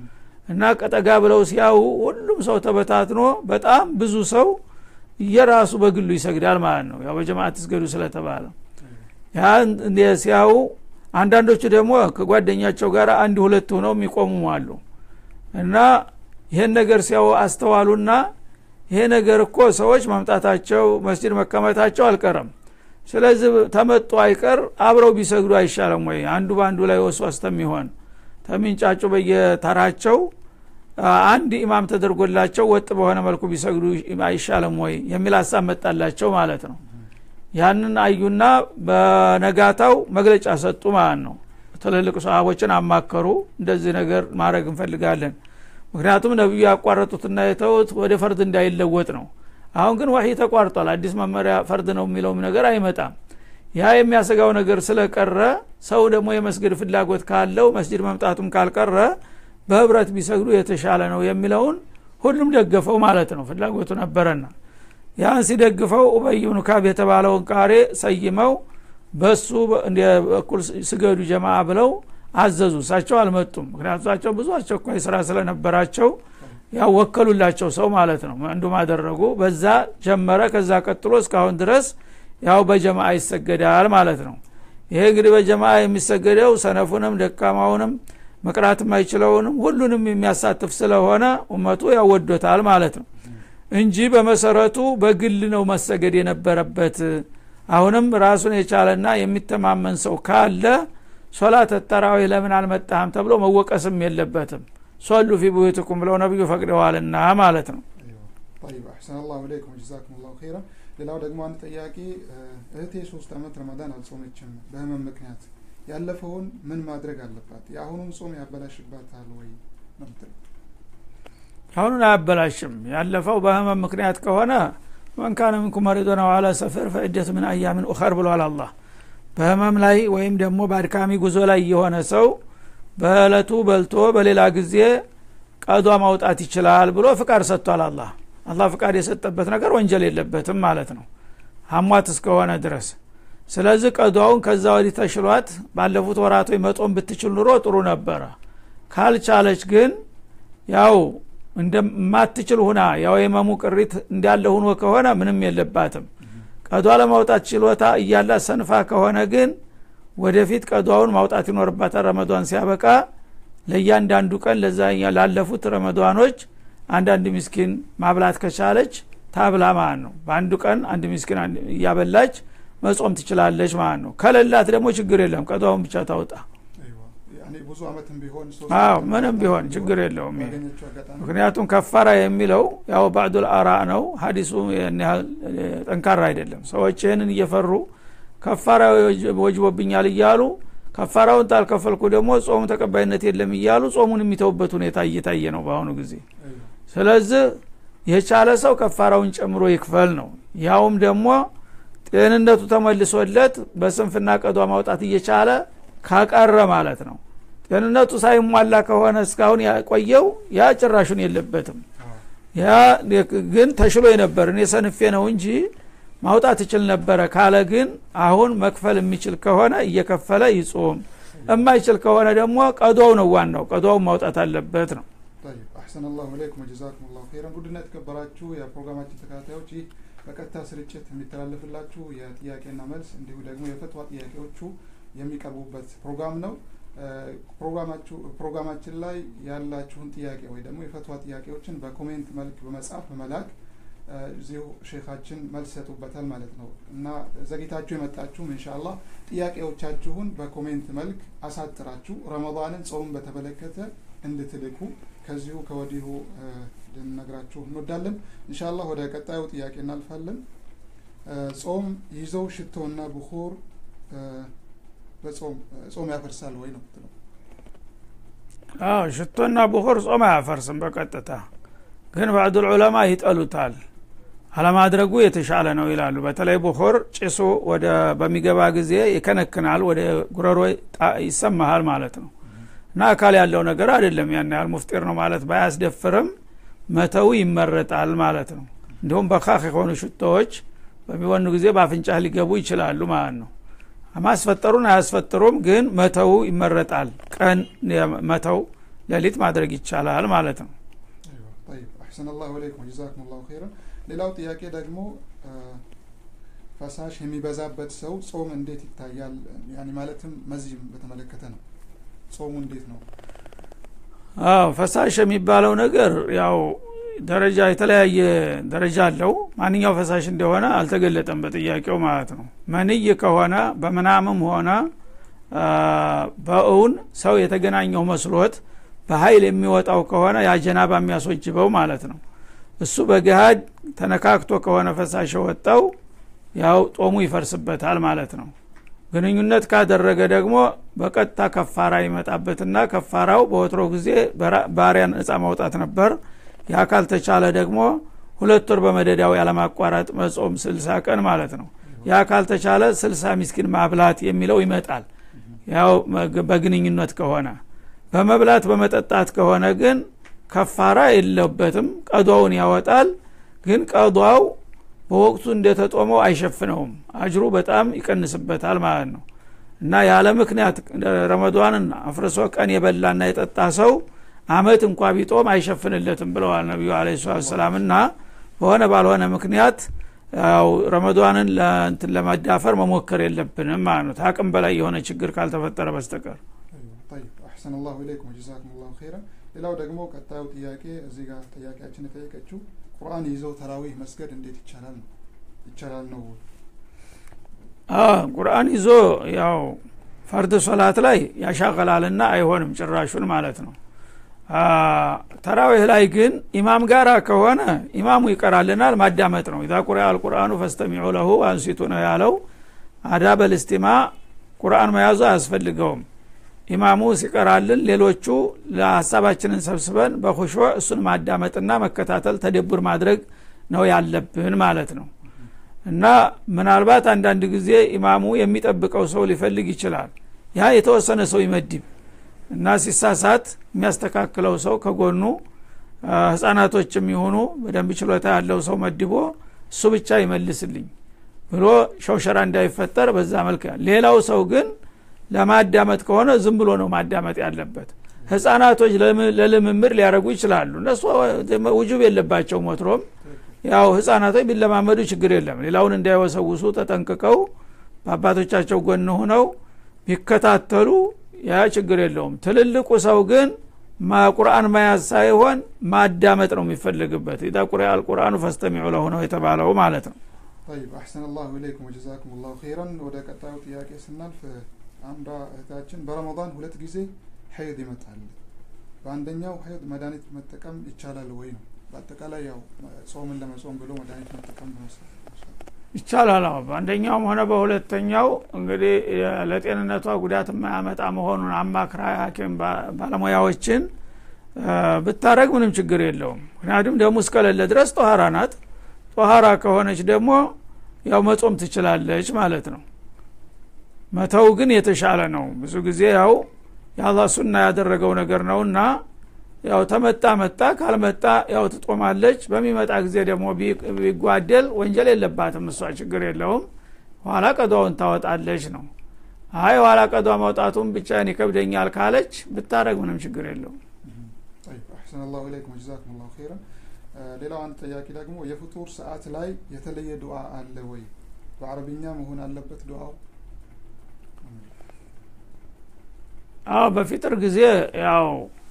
እና ቀጠጋ ብለው ሲያው ሁሉም ሰው ተበታትኖ በጣም ብዙ ሰው የራሱ በግሉ ይሰግዳል ማለት ነው ያው በጀማዓት ይስገዱ ስለተባለ ያን ሲያው አንዳንዶቹ ደግሞ ከጓደኛቸው ጋር አንድ ሁለት ሆነው የሚቆሙ አሉ እና ይሄን ነገር ሲያው አስተዋሉና ይሄ ነገር እኮ ሰዎች ማምጣታቸው መስጂድ መከመታቸው አልቀረም ስለዚህ ተመጡ አይቀር አብረው ቢሰግዱ አይሻለም ወይ አንዱ ባንዱ ላይ ወስዋስተም ይሆን ተሚንጫጩ በየተራቸው አንድ ኢማም ተደርጎላቸው ወጥ በሆነ መልኩ ቢሰግዱ አይሻለም ወይ የሚል ሐሳብ መጣላቸው ማለት ነው ያንን አዩና በነጋታው መግለጫ ሰጡ ማለት ነው ተለልቅ ሷሃቦችን አማከሩ እንደዚህ ነገር ማድረግ እንፈልጋለን ምክንያቱም ነብዩ ያቋረጡትና የተውት ወደ ፈርድ እንዳይለወጥ ነው አሁን ግን ወህይ ተቋርጧል አዲስ መመሪያ ፈርድ ነው የሚለው ነገር አይመጣም ያ የሚያሰጋው ነገር ስለቀረ ሰው ደግሞ የመስጊድ ፍላጎት ካለው መስጊድ መምጣቱም ካልቀረ በህብረት ቢሰግዱ የተሻለ ነው የሚለውን ሁሉም ደገፈው ማለት ነው ፍላጎቱ ነበርና ያን ሲደግፈው ኡበይ ኢብኑ ካብ የተባለውን ቃሪ ሰይመው በሱ እንደ በኩል ስገዱ ጀማዓ ብለው አዘዙ እሳቸው አልመጡም ምክንያቱም ብዙ አስቸኳይ ስራ ስለነበራቸው ያው ወከሉላቸው ሰው ማለት ነው አንዱ ማደረጉ በዛ ጀመረ ከዛ ቀጥሎ እስካሁን ድረስ ያው በጀማዓ ይሰገዳል ማለት ነው ይሄ እንግዲህ በጀማዓ የሚሰገደው ሰነፉንም ደካማውንም መቅራት የማይችለውንም ሁሉንም የሚያሳትፍ ስለሆነ ኡመቱ ያወዶታል ማለት ነው እንጂ በመሰረቱ በግል ነው መሰገድ የነበረበት አሁንም ራሱን የቻለና የሚተማመን ሰው ካለ ሶላት ተራዊህ ለምን አልመጣህም ተብሎ መወቀስም የለበትም ሶሉ في بيوتكم ብለው ነብዩ ፈቅደዋልና ማለት ነው طيب احسن الله اليكم جزاكم الله خيرا ሌላው ደግሞ አንድ ጥያቄ እህቴ 3 አመት ረመዳን አልጾመችም በህመም ምክንያት ያለፈውን ምን ማድረግ አለባት ያሁኑም ጾም ያበላሽባታል ወይ ነው አሁን አያበላሽም ያለፈው በህመም ምክንያት ከሆነ من كان منكم مريض او على سفر فعدة من ايام اخر ብሏል አላህ በህመም ላይ ወይም ደግሞ በአድካሚ ጉዞ ላይ የሆነ ሰው በእለቱ በልቶ በሌላ ጊዜ ቀዷ ማውጣት ይችላል ብሎ ፍቃድ ሰጥቷል አላህ ፍቃድ የሰጠበት ነገር ወንጀል የለበትም ማለት ነው አሟት እስከሆነ ድረስ ስለዚህ ቀዷውን ከዛ ወዲህ ተሽሏት ባለፉት ወራቶች መጦም ብትችል ኑሮ ጥሩ ነበር ካልቻለች ግን ያው እንደማትችል ሆና ያው የመሙ ቅሪት እንዳለ ሆኖ ከሆነ ምንም የለባትም ቀዷ ለማውጣት ችሎታ እያለ ሰንፋ ከሆነ ግን ወደፊት ቀዷውን ማውጣት ይኖርባታል ረመዳን ሲያበቃ ለያንዳንዱ ቀን ለዛኛ ላለፉት ረመዳኖች አንዳንድ ምስኪን ማብላት ከቻለች ታብላ ማለት ነው በአንዱ ቀን አንድ ምስኪን ያበላች መጾም ትችላለች ማለት ነው ከለላት ደግሞ ችግር የለም ቀዷውን ብቻ ታውጣ ያኔ ብዙ አመትም ቢሆን ምንም ቢሆን ችግር የለውም ምክንያቱም ከፋራ የሚለው ያው ባዕዱል አራ ነው ሐዲሱ ጠንካራ አይደለም ሰዎች ይሄንን እየፈሩ ከፋራ ወጅቦብኛል ይያሉ ከፋራውን ታልከፈልኩ ደግሞ ጾሙ ተቀባይነት የለም ይያሉ ጾሙን የሚተውበት ሁኔታ እየታየ ነው በአሁኑ ጊዜ ስለዚህ የቻለ ሰው ከፋራውን ጨምሮ ይክፈል ነው ያውም ደግሞ ጤንነቱ ተመልሶለት በስንፍና ቀዷ ማውጣት እየቻለ ካቀረ ማለት ነው ጤንነቱ ሳይሟላ ከሆነ እስካሁን ያቆየው ያ ጭራሹን የለበትም ያ ግን ተሽሎ የነበር እኔ ሰንፌ ነው እንጂ ማውጣት ይችል ነበር ካለ ግን አሁን መክፈል የሚችል ከሆነ እየከፈለ ይጾም እማይችል ከሆነ ደግሞ ቀዷው ነው ዋናው ቀዷው ማውጣት አለበት ነው طيب احسن الله اليكم وجزاكم الله خيرا ጉድና ተከበራችሁ የፕሮግራማችን ተከታታዮች በቀጥታ ስርጭት የሚተላለፍላችሁ የጥያቄና መልስ እንዲሁ ደግሞ የፈትዋ ጥያቄዎቹ የሚቀርቡበት ፕሮግራም ነው ፕሮግራማችን ላይ ያላችሁን ጥያቄ ወይ ደግሞ የፈትዋ ጥያቄዎችን በኮሜንት መልክ በመጻፍ በመላክ እዚሁ ሼኻችን መልስ ሰጡበታል ማለት ነው እና ዘግይታችሁ የመጣችሁም ኢንሻአላህ ጥያቄዎቻችሁን በኮሜንት መልክ አሳጥራችሁ ረመዳንን ጾም በተመለከተ እንድትልኩ ከዚሁ ከወዲሁ ልንነግራችሁ እንወዳለን ኢንሻአላህ ወደ ቀጣዩ ጥያቄ እናልፋለን ጾም ይዘው ሽቶና ቡኹር ጾም ያፈርሳል ወይ ነው ሽቶና ቡኹር ጾም ያፈርስም በቀጥታ ግን ባዕዱል ዑለማ ይጠሉታል አለማድረጉ የተሻለ ነው ይላሉ በተለይ ቡኹር ጭሱ ወደ በሚገባ ጊዜ ይከነክናል ወደ ጉረሮ ይሰማሃል ማለት ነው እና አካል ያለው ነገር አይደለም ያን ያህል ሙፍጢር ነው ማለት ባያስደፍርም መተው ይመረጣል ማለት ነው እንደውም በኻኽ የሆኑ ሽቶዎች በሚወኑ ጊዜ ባፍንጫህ ሊገቡ ይችላሉ ማለት ነው ማስፈጠሩን አያስፈጥሩም ግን መተው ይመረጣል ቀን መተው ለሊት ማድረግ ይቻላል ማለት ነው። طيب احسن الله اليكم وجزاكم الله خيرا ሌላው ጥያቄ ደግሞ ፈሳሽ የሚበዛበት ሰው ጾም እንዴት ይታያል ያኒ ማለትም መዚም በተመለከተ ነው ጾሙ እንዴት ነው? ፈሳሽ የሚባለው ነገር ያው ደረጃ የተለያየ ደረጃ አለው። ማንኛው ፈሳሽ እንደሆነ አልተገለጠም በጥያቄው ማለት ነው። መንይ ከሆነ በመናምም ሆነ በእውን ሰው የተገናኘው መስሎት በኃይል የሚወጣው ከሆነ ያ ጀናባ የሚያስወጅበው ማለት ነው። እሱ በገሃድ ተነካክቶ ከሆነ ፈሳሽ ወጣው ያው ጾሙ ይፈርስበታል ማለት ነው። ግንኙነት ካደረገ ደግሞ በቀጥታ ከፋራ ይመጣበትና ከፋራው በወትሮ ጊዜ ባሪያን ነፃ ማውጣት ነበር። ያ ካልተቻለ ደግሞ 2 ወር በመደዳው ያለማቋረጥ መጾም 60 ቀን ማለት ነው። ያ ካልተቻለ 60 ምስኪን ማብላት የሚለው ይመጣል። ያው በግንኙነት ከሆነ በመብላት በመጠጣት ከሆነ ግን ከፋራ የለበትም ቀዷውን ያወጣል። ግን ቀዷው በወቅቱ እንደተጦመው አይሸፍነውም አጅሩ በጣም ይቀንስበታል ማለት ነው። እና ያለ ምክንያት ረመዳንን አፍርሶ ቀን የበላና የጠጣ ሰው አመት እንኳን ቢጦም አይሸፍንለትም ብለዋል ነብዩ አለይሂ ሰላምና በሆነ ባልሆነ ምክንያት ያው ረመዳንን ለማዳፈር መሞከር የለብንም ማለት ነው ታቅም በላይ የሆነ ችግር ካልተፈጠረ በስተቀር። طيب احسن الله اليكم وجزاكم الله خيرا ሌላው ደግሞ ቀጣዩ ጥያቄ እዚህ ጋር ጥያቄያችን ተጠየቀችው ቁርአን ይዘው ተራዊህ መስገድ እንዴት ይቻላል ነው? ቁርአን ይዞ ያው ፈርድ ሶላት ላይ ያሻገላልና አይሆንም ጭራሹን ማለት ነው። ተራዊህ ላይ ግን ኢማም ጋራ ከሆነ ኢማሙ ይቀራልናል ማዳመጥ ነው። اذا قرأ القرآن فاستمعوا له وانصتوا ነው ያለው። አዳበ الاستماع ቁርአን መያዙ አያስፈልገውም። ኢማሙ ሲቀራልን ሌሎቹ ለሐሳባችንን ሰብስበን በኹሹዕ እሱን ማዳመጥና መከታተል ተደብር ማድረግ ነው ያለብን ማለት ነው። እና ምናልባት አንዳንድ ጊዜ ኢማሙ የሚጠብቀው ሰው ሊፈልግ ይችላል። ያ የተወሰነ ሰው ይመድብ እና ሲሳሳት የሚያስተካክለው ሰው ከጎኑ ህፃናቶችም ይሆኑ በደንብ ችሎታ ያለው ሰው መድቦ እሱ ብቻ ይመልስልኝ ብሎ ሸውሸራ እንዳይፈጠር በዛ መልኩ ሌላው ሰው ግን ለማዳመጥ ከሆነ ዝም ብሎ ነው ማዳመጥ ያለበት። ህፃናቶች ለልምምድ ሊያረጉ ይችላሉ እነሱ ውጁብ የለባቸው ሞትሮም ያው ህፃናቶች ቢለማመዱ ችግር የለም። ሌላውን እንዳይወሰውሱ ተጠንቅቀው በአባቶቻቸው ጎን ሆነው ቢከታተሉ ያ ችግር የለውም። ትልልቁ ሰው ግን ቁርአን መያዝ ሳይሆን ማዳመጥ ነው የሚፈልግበት። اذا قرأ القرآن فاستمعوا له ነው የተባለው ማለት ነው። طيب احسن الله اليكم وجزاكم الله خيرا ወደ ቀጣዩ ጥያቄ ስናልፍ አንዷ እህታችን በረመዳን 2 ጊዜ ሀይድ ይመጣል በአንደኛው ሀይድ መድኃኒት መጠቀም ይቻላል ወይ ነው? በአጠቃላይ ያው ጾምን ለመጾም ብሎ መድኃኒት መጠቀም ነው ይቻላል። በአንደኛው ሆነ በሁለተኛው እንግዲህ ለጤንነቷ ጉዳት የማያመጣ መሆኑን አማክራ ሐኪም ባለሙያዎችን ብታረግ ምንም ችግር የለውም። ምክንያቱም ደሙ እስከሌለ ድረስ ጧሃራ ናት። ጧሃራ ከሆነች ደግሞ ያው መጾም ትችላለች ማለት ነው። መተው ግን የተሻለ ነው። ብዙ ጊዜ ያው ያላህ ሱና ያደረገው ነገር ነውና ያው ተመጣ ካልመጣ ያው ትጦማለች። በሚመጣ ጊዜ ደግሞ ቢጓደል ወንጀል የለባትም እሷ ችግር የለውም። ኋላ ቀዷውን ታወጣለች ነው። አይ ኋላ ቀዷ ማውጣቱን ብቻ ይከብደኛል ካለች ብታረግ ምንም ችግር የለውም። طيب احسن الله اليكم وجزاكم الله خيرا ሌላው አንድ ጥያቄ ደግሞ የፍጡር ሰዓት ላይ የተለየ ዱዓ አለ ወይ? በአረብኛ መሆን አለበት ዱዓው? በፍጥር ጊዜ ያው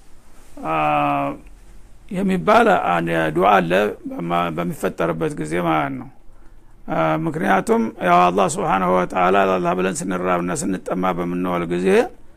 የሚባል ዱዓ አለ በሚፈጠርበት ጊዜ ማለት ነው። ምክንያቱም ያው አላህ Subhanahu Wa Ta'ala አላህ ብለን ስንራብና ስንጠማ በመንወል ጊዜ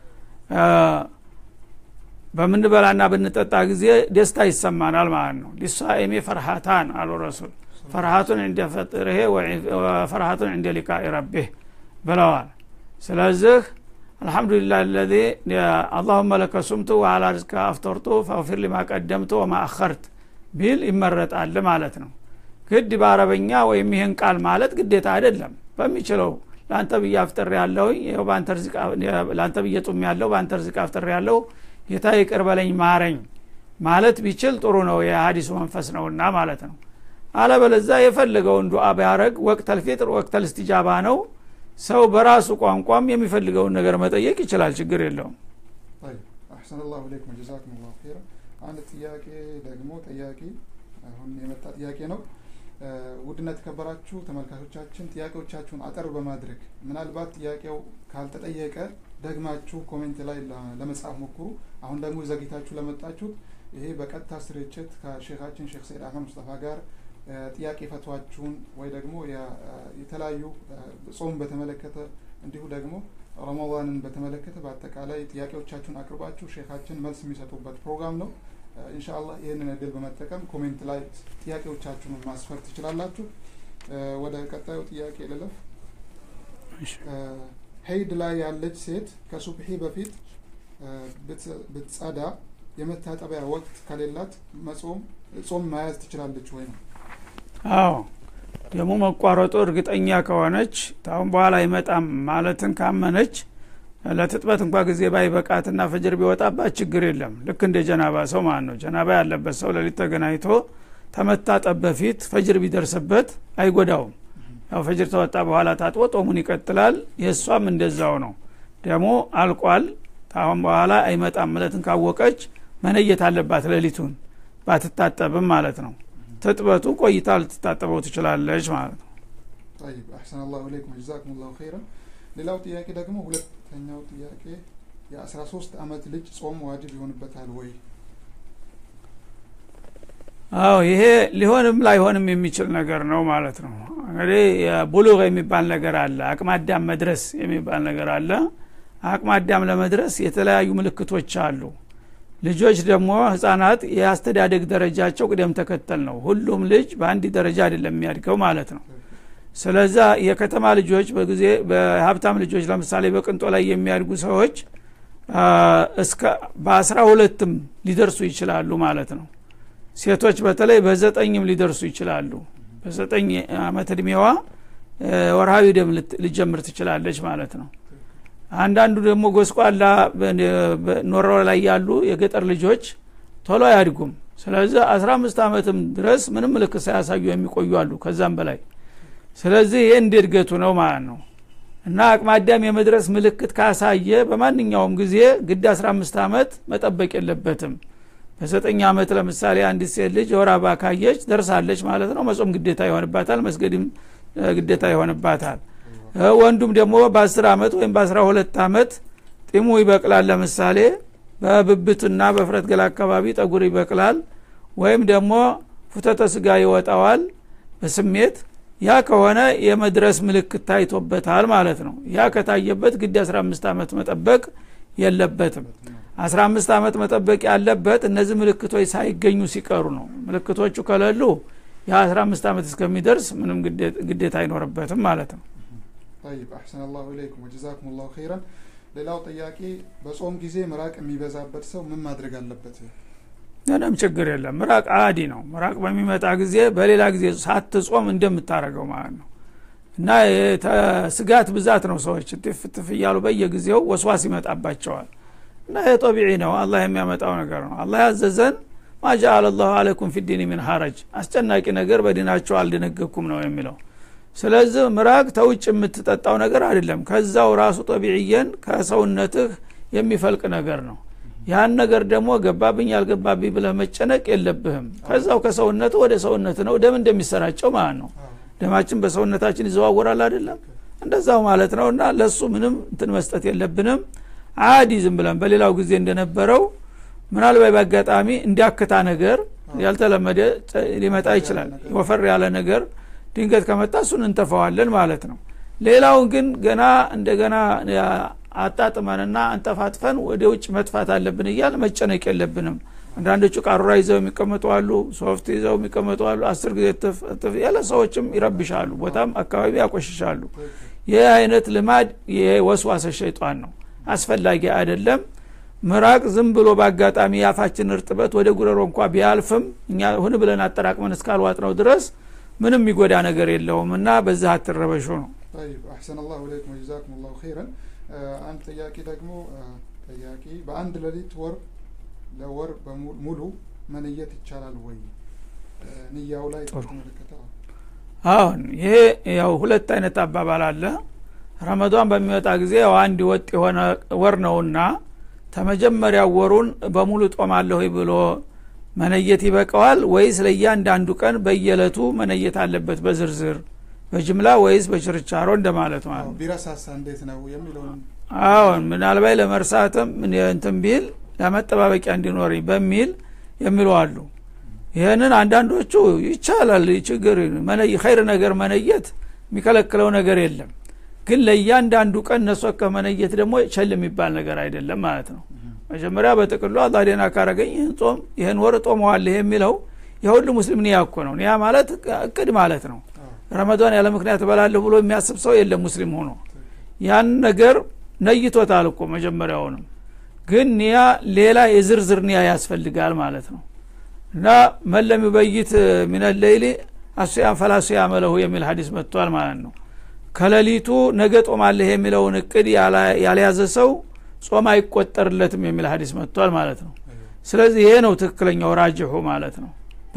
በመንበላና በንጠጣ ጊዜ ደስታ ይሰማናል ማለት ነው። ሊሳኢሚ ፈርሃታን አሉ ረሱል ፈርሃቱን እንደ ፈጥረህ ወፈርሃቱን እንደ ሊቃኢ ረቢህ ብለዋል። ስለዚህ الحمدلله الذي اللهم لك صمت وعلى رزقك افطرت فاغفر لي ما قدمت وما اخرت ቢል ይመረጣል ማለት ነው። ግድ በአረበኛ ወይም ይሄን ቃል ማለት ግዴታ አይደለም። በሚችለው ላንተ ብዬ አፍጥር ያለው ይሄው ባንተ ርዝቅ ላንተ ብዬ ጾም ያለው ባንተ ርዝቅ አፍጥር ያለው ጌታ ይቅር በለኝ ማረኝ ማለት ቢችል ጥሩ ነው። የሐዲሱ መንፈስ ነውና ማለት ነው። አለበለዚያ የፈለገውን ዱዓ ቢያረግ ወቅተል ፊጥር ወቅተል ኢስቲጃባ ነው። ሰው በራሱ ቋንቋም የሚፈልገውን ነገር መጠየቅ ይችላል ችግር የለውም። طيب أحسن الله إليكم وجزاكم الله خيرا አንድ ጥያቄ ደግሞ ጠያቂ አሁን የመጣ ጥያቄ ነው ውድና ተከበራችሁ ተመልካቾቻችን ጥያቄዎቻችሁን አጠር በማድረግ ምናልባት ጥያቄው ካልተጠየቀ ደግማችሁ ኮሜንት ላይ ለመጻፍ ሞክሩ አሁን ደግሞ ዘግይታችሁ ለመጣችሁት ይሄ በቀጥታ ስርጭት ከሼኻችን ሼክ ሰይድ አህመድ ሙስጠፋ ጋር ጥያቄ ፈቷችሁን ወይ ደግሞ የተለያዩ ጾም በተመለከተ እንዲሁ ደግሞ ረመዳንን በተመለከተ በአጠቃላይ ጥያቄዎቻችሁን አቅርባችሁ ሼኻችን መልስ የሚሰጡበት ፕሮግራም ነው ኢንሻአላህ ይሄንን እድል በመጠቀም ኮሜንት ላይ ጥያቄዎቻችሁን ማስፈር ትችላላችሁ ወደ ቀጣዩ ጥያቄ ልለፍ ሄድ ላይ ያለች ሴት ከሱብሂ በፊት ብትጸዳ የመታጠቢያ ወቅት ከሌላት ጾም መያዝ ትችላለች ወይ ነው አዎ ደሞ መቋረጡ እርግጠኛ ከሆነች ታውን በኋላ ይመጣም ማለትን ካመነች ለትጥበት እንኳን ጊዜ ባይበቃትና ፈጅር ቢወጣባት ችግር የለም ልክ እንደ ጀናባ ሰው ማለት ነው ጀናባ ያለበት ሰው ለሊት ተገናኝቶ ተመታጠብ በፊት ፈጅር ቢደርስበት አይጎዳውም ያው ፈጅር ተወጣ በኋላ ታጥቦ ጾሙን ይቀጥላል የሷም እንደዛው ነው ደሞ አልቋል ታውን በኋላ አይመጣም ማለትን ካወቀች መነየት አለባት ለሊቱን ባትታጠብም ማለት ነው ተጥበቱ ቆይታ ልትታጠበው ትችላለች ማለት ነው طيب احسن الله اليكم جزاكم الله خيرا ሌላው ጥያቄ ደግሞ ሁለተኛው ጥያቄ የ13 አመት ልጅ ጾም ዋጅብ ይሆንበታል ወይ አዎ ይሄ ሊሆንም ላይሆንም የሚችል ነገር ነው ማለት ነው እንግዲህ የቡሉግ የሚባል ነገር አለ አቅመ አዳም መድረስ የሚባል ነገር አለ አቅመ አዳም ለመድረስ የተለያዩ ምልክቶች አሉ ልጆች ደግሞ ህፃናት ያስተዳደግ ደረጃቸው ቅደም ተከተል ነው ሁሉም ልጅ በአንድ ደረጃ አይደለም የሚያድገው ማለት ነው ስለዚህ የከተማ ልጆች በጊዜ በሀብታም ልጆች ለምሳሌ በቅንጦ ላይ የሚያድጉ ሰዎች እስከ በ12ም ሊደርሱ ይችላሉ ማለት ነው ሴቶች በተለይ በ9ም ሊደርሱ ይችላሉ በ9 አመት እድሜዋ ወርሃዊ ደም ልጀምር ትችላለች ማለት ነው አንዳንዱ ደግሞ ጎስቋላ ኖሮ ላይ ያሉ የገጠር ልጆች ቶሎ ያድጉም ስለዚህ 15 አመትም ድረስ ምንም ምልክት ሳያሳዩ የሚቆዩ አሉ ከዛም በላይ ስለዚህ ይሄ እንደድገቱ ነው ማለት ነው እና አቅመ አዳም የመድረስ ምልክት ካሳየ በማንኛውም ጊዜ ግድ 15 አመት መጠበቅ የለበትም በ9 አመት ለምሳሌ አንድ ሴት ልጅ ወራባ ካየች ደርሳለች ማለት ነው መጾም ግዴታ ይሆንባታል መስገድም ግዴታ ይሆንባታል ወንዱም ደግሞ በ10 አመት ወይም በ12 አመት ጢሙ ይበቅላል ለምሳሌ በብብትና በፍረት ገላ አካባቢ ጠጉር ይበቅላል ወይም ደግሞ ፉተተ ስጋ ይወጣዋል በስሜት ያ ከሆነ የመድረስ ምልክት ታይቶበታል ማለት ነው ያ ከታየበት ግድ 15 አመት መጠበቅ የለበትም 15 አመት መጠበቅ ያለበት እነዚህ ምልክቶች ሳይገኙ ሲቀሩ ነው ምልክቶቹ ከሌሉ ያ 15 አመት እስከሚደርስ ምንም ግዴታ አይኖርበትም ማለት ነው طيب احسن الله اليكم وجزاكم الله خيرا ሌላው ጥያቄ በጾም ጊዜ ምራቅ የሚበዛበት ሰው ምን ማድረግ አለበት ምንም ችግር የለም ምራቅ አዲ ነው ምራቅ በሚመጣ ጊዜ በሌላ ጊዜ ሳትጾም እንደምታረገው ማለት ነው እና ስጋት ብዛት ነው ሰዎች ትፍትፍ ይያሉ በየጊዜው ወስዋስ ይመጣባቸዋል እና የጠቢዒ ነው አላህ የሚያመጣው ነገር ነው አላህ ያዘዘን ما جعل الله عليكم في الدين من حرج አስጨናቂ ነገር በዲናችሁ አልደነገኩም ነው የሚለው ስለዚህ ምራቅ ተውጭ የምትጠጣው ነገር አይደለም ከዛው ራሱ ጠቢዒየን ከሰውነትህ የሚፈልቅ ነገር ነው ያን ነገር ደግሞ ገባብኝ ያልገባብኝ ብለህ መጨነቅ የለብህም ከዛው ከሰውነት ወደ ሰውነት ነው ደም እንደሚሰራጨው ማለት ነው ደማችን በሰውነታችን ይዘዋወራል አይደለም እንደዛው ማለት ነውና ለሱ ምንም እንትን መስጠት የለብንም አዲ ዝም ብለን በሌላው ጊዜ እንደነበረው ምናልባት በአጋጣሚ እንዲያከታ ነገር ያልተለመደ ሊመጣ ይችላል ወፈር ያለ ነገር ድንገት ከመጣ እሱን እንተፋዋለን ማለት ነው ሌላው ግን ገና እንደገና አጣጥመንና አንጠፋጥፈን ወደ ውጭ መጥፋት አለብን ይያል መጨነቅ የለብንም አንዳንዶቹ ቃሩራ ይዘው የሚቀመጡ አሉ ሶፍት ይዘው የሚቀመጡ አሉ 10 ጊዜ ተፍ ያለ ሰዎችም ይረብሻሉ ቦታም አካባቢ ያቆሽሻሉ ይሄ አይነት ልማድ የወስዋሰ ሸይጣን ነው አስፈላጊ አይደለም ምራቅ ዝም ብሎ ባጋጣሚ ያፋችን እርጥበት ወደ ጉረሮ እንኳን ቢያልፍም እኛ ሆነ ብለን አጠራቅመን እስካልዋጥ ነው ድረስ ምንም ይጎዳ ነገር የለውምና በዛ አትረበሹ ነው طيب احسن الله اليكم وجزاكم الله خيرا አንድ ጥያቄ ደግሞ ጥያቄ በአንድ ሌሊት ለወር በሙሉ መንየት ይቻላል ወይ ንያው ላይ ተመለከተው አሁን ይሄ ያው ሁለት አይነት አባባል አለ ረመዳን በሚወጣ ጊዜ ያው አንድ ወጥ የሆነ ወር ነውና ተመጀመሪያው ወሩን በሙሉ ጦማለሁ ብሎ መነየት ይበቃዋል ወይስ ለእያንዳንዱ ቀን በየለቱ መነየት አለበት በዝርዝር በጅምላ ወይስ በችርቻሮ እንደማለት ማለት ቢራሳሳ እንዴት ነው የሚለው አሁን ምናልባት ለመርሳትም እንትን ቢል ለመጠባበቂያ እንዲኖር በሚል የሚሉ አሉ ይሄንን አንዳንዶቹ ይቻላል ችግር መነይ ኸይር ነገር መነየት የሚከለክለው ነገር የለም ግን ለእያንዳንዱ ቀን ነሶከ መነየት ደግሞ ቸል የሚባል ነገር አይደለም ማለት ነው መጀመሪያ በተቀሉ አላህ ደና ካረገኝ ይሄን ወር ጦመዋል የሚለው የሁሉ ሙስሊም ነው ያኮነው ያ ማለት እቅድ ማለት ነው ረመዳን ያለ ምክንያት በላለሁ ብሎ የሚያስብ ሰው የለም ሙስሊም ሆኖ ያን ነገር ነይቶታል እኮ መጀመሪያውንም ግን ያ ሌላ የዝርዝር ንያ ያስፈልጋል ማለት ነው እና መለም ይበይት من الليل አስያም ፈላሱ ያመለው የሚል ሐዲስ መጥቷል ማለት ነው ከለሊቱ ነገ ጦማለህ የሚለውን እቅድ ያልያዘ ሰው ጾም አይቆጠርለትም የሚል ሐዲስ መጥቷል ማለት ነው ስለዚህ ይሄ ነው ትክክለኛው ራጅሁ ማለት ነው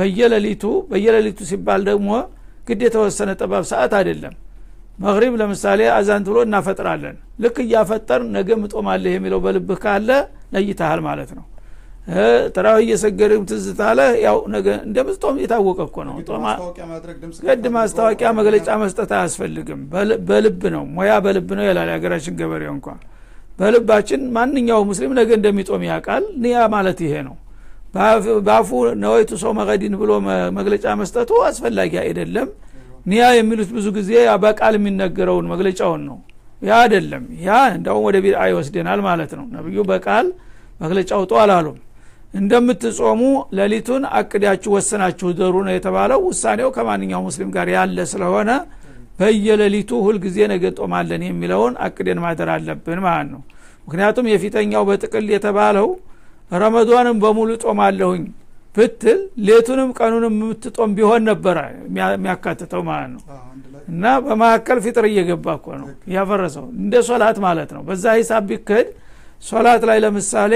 በየለሊቱ ሲባል ደግሞ ግድ የተወሰነ ጠባብ ሰዓት አይደለም መግሪብ ለምሳሌ አዛን ብሎ እናፈጥራለን ልክ ያፈጠር ነገ ጦማለህ የሚለው በልብህ ካለ ነይተሃል ማለት ነው ተራዊ እየሰገድም ትዝታለ ያው ነገ እንደምትጦም የታወቀ እኮ ነው ጦማ ገድ ማስታወቂያ መግለጫ መስጠት አያስፈልግም በልብ ነው ሞያ በልብ ነው ይላል ያገራችን ገበሬው እንኳን በልባችን ማንኛው ሙስሊም ነገ እንደሚጦም ያቃል ንያ ማለት ይሄ ነው ባፉ ነውይቱ ሰው መገዲን ብሎ መግለጫ መስጠቱ አስፈላጊ አይደለም ንያ የሚሉት ብዙ ጊዜ በቃል የሚነገረውን መግለጫውን ነው ያ አይደለም ያ እንደው ወደ ቢድዓ ይወስደናል ማለት ነው ነብዩ በቃል መግለጫው ጧላሉም እንደምትጾሙ ለሊቱን አቅዳችሁ ወሰናችሁ ደሩ ነው የተባለው ውሳኔው ከማንኛው ሙስሊም ጋር ያለ ስለሆነ በየለሊቱ ሁሉ ጊዜ ነገ ጦማለን የሚለውን አቅደን ማደር አለብን ማለት ነው ምክንያቱም የፊተኛው በጥቅል የተባለው ረመዳንን በሙሉ ጦማለሁኝ ብትል ሌቱንም ቀኑንም የምትጦም ቢሆን ነበር የሚያካትተው ማለት ነው እና በማከል ፍጥር እየገባ እኮ ነው ያፈረሰው እንደ ሶላት ማለት ነው በዛ ሂሳብ ቢከድ ሶላት ላይ ለምሳሌ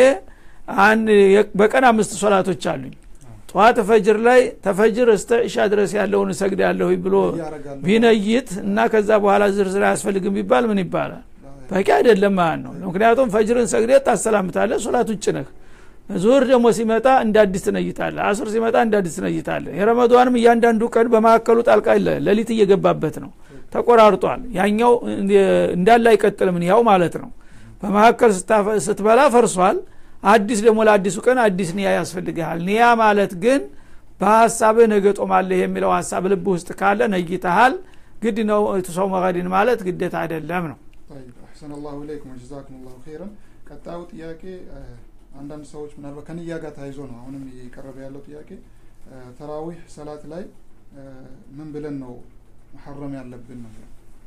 በቀን 5 ሶላቶች አሉኝ ጧት ፈጅር ላይ ተፈጅር እስከ ኢሻ ድረስ ያለውን ሰግዳለሁ ብሎ ቢነይት እና ከዛ በኋላ ዝርዝር ያስፈልግም ቢባል ምን ይባላል በቂ አይደለም ማለት ነው ምክንያቱም ፈጅርን ሰግደህ ታሰላምታለህ ሶላት ውጭ ነህ ዙህር ደግሞ ሲመጣ እንደ አዲስ ትነይታለህ አስር ሲመጣ እንደ አዲስ ትነይታለህ የረመዳንም እያንዳንዱ ቀን በማከሉ ጣልቃ ለሊት እየገባበት ነው ተቆራርጧል ያኛው እንዳለ አይቀጥልም ያው ማለት ነው በማከል ስትበላ ፈርሷል አዲስ ደግሞ ለአዲሱ ቀን አዲስ ንያ ያስፈልጋል ንያ ማለት ግን በሐሳብ ነገ ጦማለህ የሚለው ሐሳብ ልብ ውስጥ ካለ ነይተሃል ግድ ነው ተሰው መጋዲን ማለት ግዴታ አይደለም ነው طيب احسن الله اليكم وجزاكم الله خيرا ቀጣዩ ጥያቄ አንዳንድ ሰዎች ምናልባት ከንያ ጋር ታይዞ ነው አሁንም እየቀረበ ያለው ጥያቄ ተራዊህ ሰላት ላይ ምን ብለን ነው መሐረም ያለብን ነው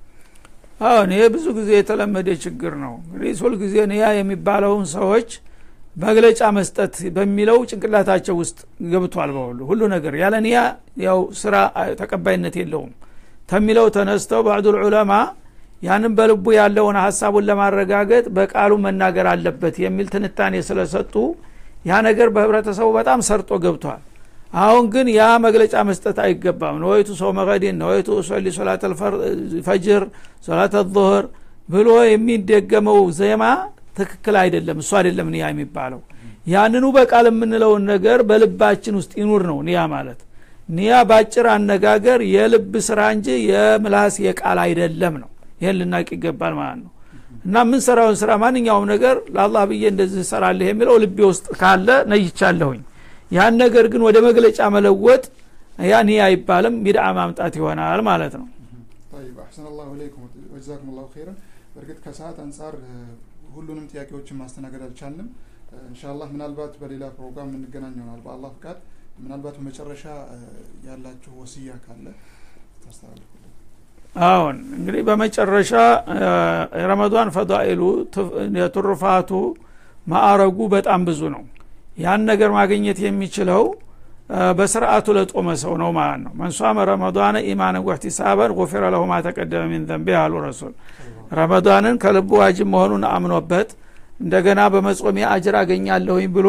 አሁን ይሄ ብዙ ጊዜ የተለመደ ችግር ነው እንግዲህ ሁሉ ጊዜ ንያ የሚባለውን ሰዎች መግለጫ መስጠት በሚለው ጭንቅላታቸው ውስጥ ገብቷል ሁሉ ነገር ያለ ንያ ያው ስራ ተቀባይነት የለውም ተሚለው ተነስተው ባዕዱ ዑለማ ያንን በልቡ ያለውን ሐሳቡን ለማረጋገጥ በቃሉ መናገር አለበት የሚል ትንታኔ ስለሰጡ ያ ነገር በህብረተሰቡ በጣም ሰርጦ ገብቷል አሁን ግን ያ መግለጫ መስጠት አይገባም ነውይቱ ሰው መገዲን ነውይቱ ሶላት الفجر ሶላት الظهر ብሎ የሚደገመው ዜማ ትክክል አይደለም እሱ አይደለም ንያ የሚባለው ያንኑ በቃል የምንለው ነገር በልባችን ውስጥ ይኑር ነው ንያ ማለት ንያ ባጭር አነጋገር የልብ ስራ እንጂ የምላስ የቃል አይደለም ነው ይሄን ልናቅ ይገባል ማለት ነው እና ምን ሰራውን ስራ ማንኛውም ነገር ለአላህ ብዬ እንደዚህ ሰራለሁ የሚለው ልቤ ውስጥ ካለ ነይቻለሁኝ ያን ነገር ግን ወደ መግለጫ መለወጥ ያ ንያ አይባልም ቢድዓ ማምጣት ይሆናል ማለት ነው طيب احسن الله اليكم وجزاكم الله خيرا በርግጥ ከሰዓት አንፃር ሁሉንም ጥያቄዎችን ማስተናገድ አልቻልንም ኢንሻአላህ ምናልባት በሌላ ፕሮግራም እንገናኝ ይሆናል በአላህ ፍቃድ ምናልባት መጨረሻ ያላችሁ ወሲያ ካለ ታስተላልፉ አሁን እንግዲህ በመጨረሻ ረመዳን ፈዳኢሉ የትሩፋቱ ማዕረጉ በጣም ብዙ ነው ያን ነገር ማግኘት የሚችለው በስርዓቱ ለጦመ ሰው ነው ማለት ነው መንሷመ ረመዳን ኢማንን ወህቲሳበን غفر له ما تقدم من ذنبه አሉ ረሱል ረመዳንን ከልቡ ዋጅብ መሆኑን አምኖበት እንደገና በመጾም አጅር አገኛለሁኝ ብሎ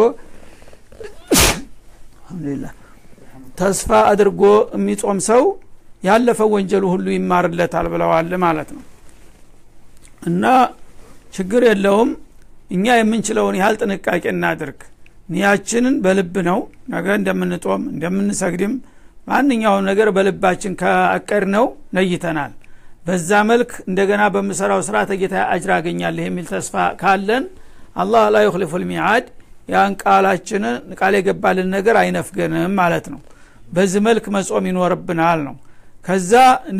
አልহামዱሊላህ ተስፋ አድርጎ የሚጾም ሰው ያለፈው ወንጀሉ ሁሉ ይማርለታል ብለዋል ማለት ነው እና ችግር የለውም እኛ የምንችለውን ያህል ጥንቃቄ እናድርግ ንያችንን በልብ ነው ነገ እንደምንጦም እንደምንሰግድም ማንኛውም ነገር በልባችን ካቀር ነው ነይተናል በዛ መልክ እንደገና በመሰራው ስራ ተጌታ አጅር አገኛለሁ የሚል ተስፋ ካለን አላህ ላ ይخلف الميعاد ያን ቃላችንን ቃል የገባልን ነገር አይነፍገንም ማለት ነው በዚህ መልክ መጾም ይኖርብናል ነው ከዛ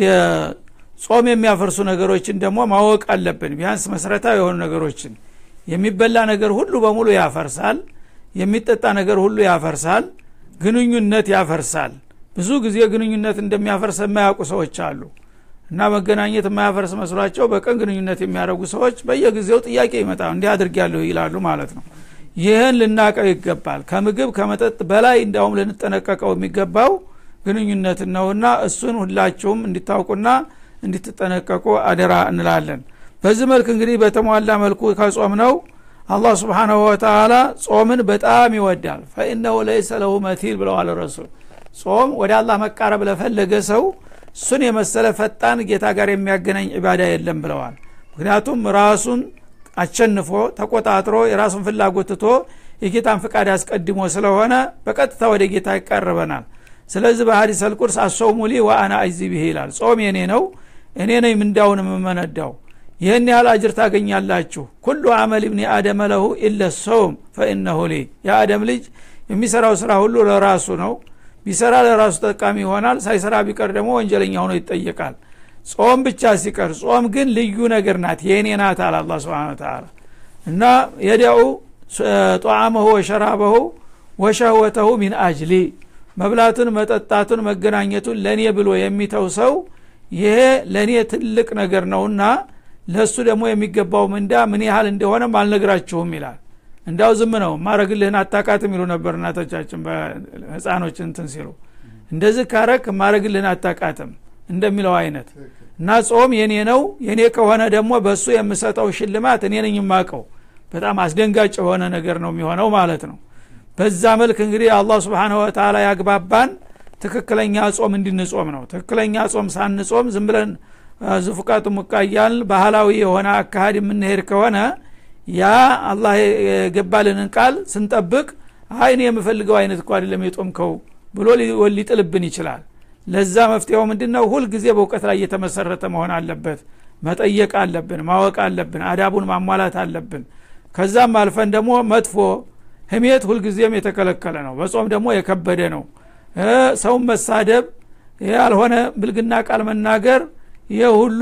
ጾም የሚያፈርሱ ነገሮችን ደግሞ ማወቅ አለብን ቢያንስ መሰረታዊ የሆኑ ነገሮችን የሚበላ ነገር ሁሉ በሙሉ ያፈርሳል የሚጠጣ ነገር ሁሉ ያፈርሳል ግንኙነት ያፈርሳል ብዙ ጊዜ ግንኙነት እንደሚያፈርስ የማያውቁ ሰዎች አሉ እና መገናኘት የማያፈርስ መስሏቸው በቀን ግንኙነት የሚያደርጉ ሰዎች በየጊዜው ጥያቄ ይመጣል እንዲህ አድርጋለሁ ይላሉ ማለት ነው ይሄን ልናቀው ይገባል ከምግብ ከመጠጥ በላይ እንደውም ልንጠነቀቀው የሚገባው ግንኙነት ነውና እሱን ሁላችሁም እንድታውቁና እንድትጠነቀቁ አደራ እንላለን በዚህ መልክ እንግዲህ በተሟላ መልኩ ከጾም ነው አላህ Subhanahu Wa Ta'ala ጾምን በጣም ይወዳል فإنه ليس له مثيل ብለዋል ረሱል ጾም ወደ አላህ መቃረብ ለፈለገ ሰው እሱን የመሰለ ፈጣን ጌታ ጋር የሚያገናኝ ኢባዳ የለም ብለዋል ምክንያቱም ራሱን አቸንፎ ተቆጣጥሮ የራሱን ፍላጎት ትቶ የጌታን ፍቃድ አስቀድሞ ስለሆነ በቀጥታ ወደ ጌታ ይቀርበናል ስለዚህ በሐዲስ አልቁርስ አሶሙ ሊ ወአና አጅዚ ቢሂ ይላል ጾም የኔ ነው እኔ ነኝ ምንዳውን መመነዳው ይሄን ያህል አጅር ታገኛላችሁ ኩሉ አመል ኢብኒ አደም ለሁ ኢላ الصوم فانه لي ያ አደም ልጅ የሚሰራው ስራ ሁሉ ለራሱ ነው ቢሰራ ለራሱ ተጠቃሚ ይሆናል ሳይሰራ ቢቀር ደግሞ ወንጀለኛ ሆኖ ይጠየቃል ጾም ብቻ ሲቀር ጾም ግን ልዩ ነገር ናት የኔ ናት አለ አላህ Subhanahu Wa Ta'ala እና የደው ጧዓመሁ ወሸራበሁ ወሸህወተሁ ሚን አጅሊ መብላቱን መጠጣቱን መገናኘቱን ለኔ ብሎ የሚተው ሰው ይሄ ለኔ ትልቅ ነገር ነውና ለሱ ደግሞ የሚገባው ምንዳ ምን ያህል እንደሆነ ማልነግራችሁም ይላል እንዳው ዝም ነው ማረግልህን አታቃትም ይሉ ነበር እናቶቻችን በህፃኖች እንትን ሲሉ እንደዚህ ካረክ ማረግልህን አታቃትም እንደሚለው አይነት እና ጾም የኔ ነው የኔ ከሆነ ደግሞ በሱ የምሰጠው ሽልማት እኔ ነኝ ማቀው በጣም አስደንጋጭ የሆነ ነገር ነው የሚሆነው ማለት ነው በዛ መልክ እንግዲህ አላህ Subhanahu Wa Ta'ala ያግባባን ትክክለኛ ጾም እንድንጾም ነው ትክክለኛ ጾም ሳንጾም ዝም ብለን ዝፍቃቱ ሙቃያል ባህላዊ የሆነ አካሄድ የምንሄድ ከሆነ ያ አላህ የገባልን ቃል ስንጠብቅ አይኔ የምፈልገው አይነት ቋል ለሚጦምከው ብሎ ሊጥልብን ይችላል ለዛ መፍትሄው ምንድነው ሁሉ ጊዜ በእውቀት ላይ የተመሰረተ መሆን አለበት መጠየቅ አለብን ማወቅ አለብን አዳቡን ማሟላት አለብን ከዛም አልፈን ደግሞ መጥፎ ህሚየት ሁሉ ጊዜም የተከለከለ ነው በጾም ደግሞ የከበደ ነው ሰው መሳደብ ያልሆነ ብልግና ቃል መናገር የሁሉ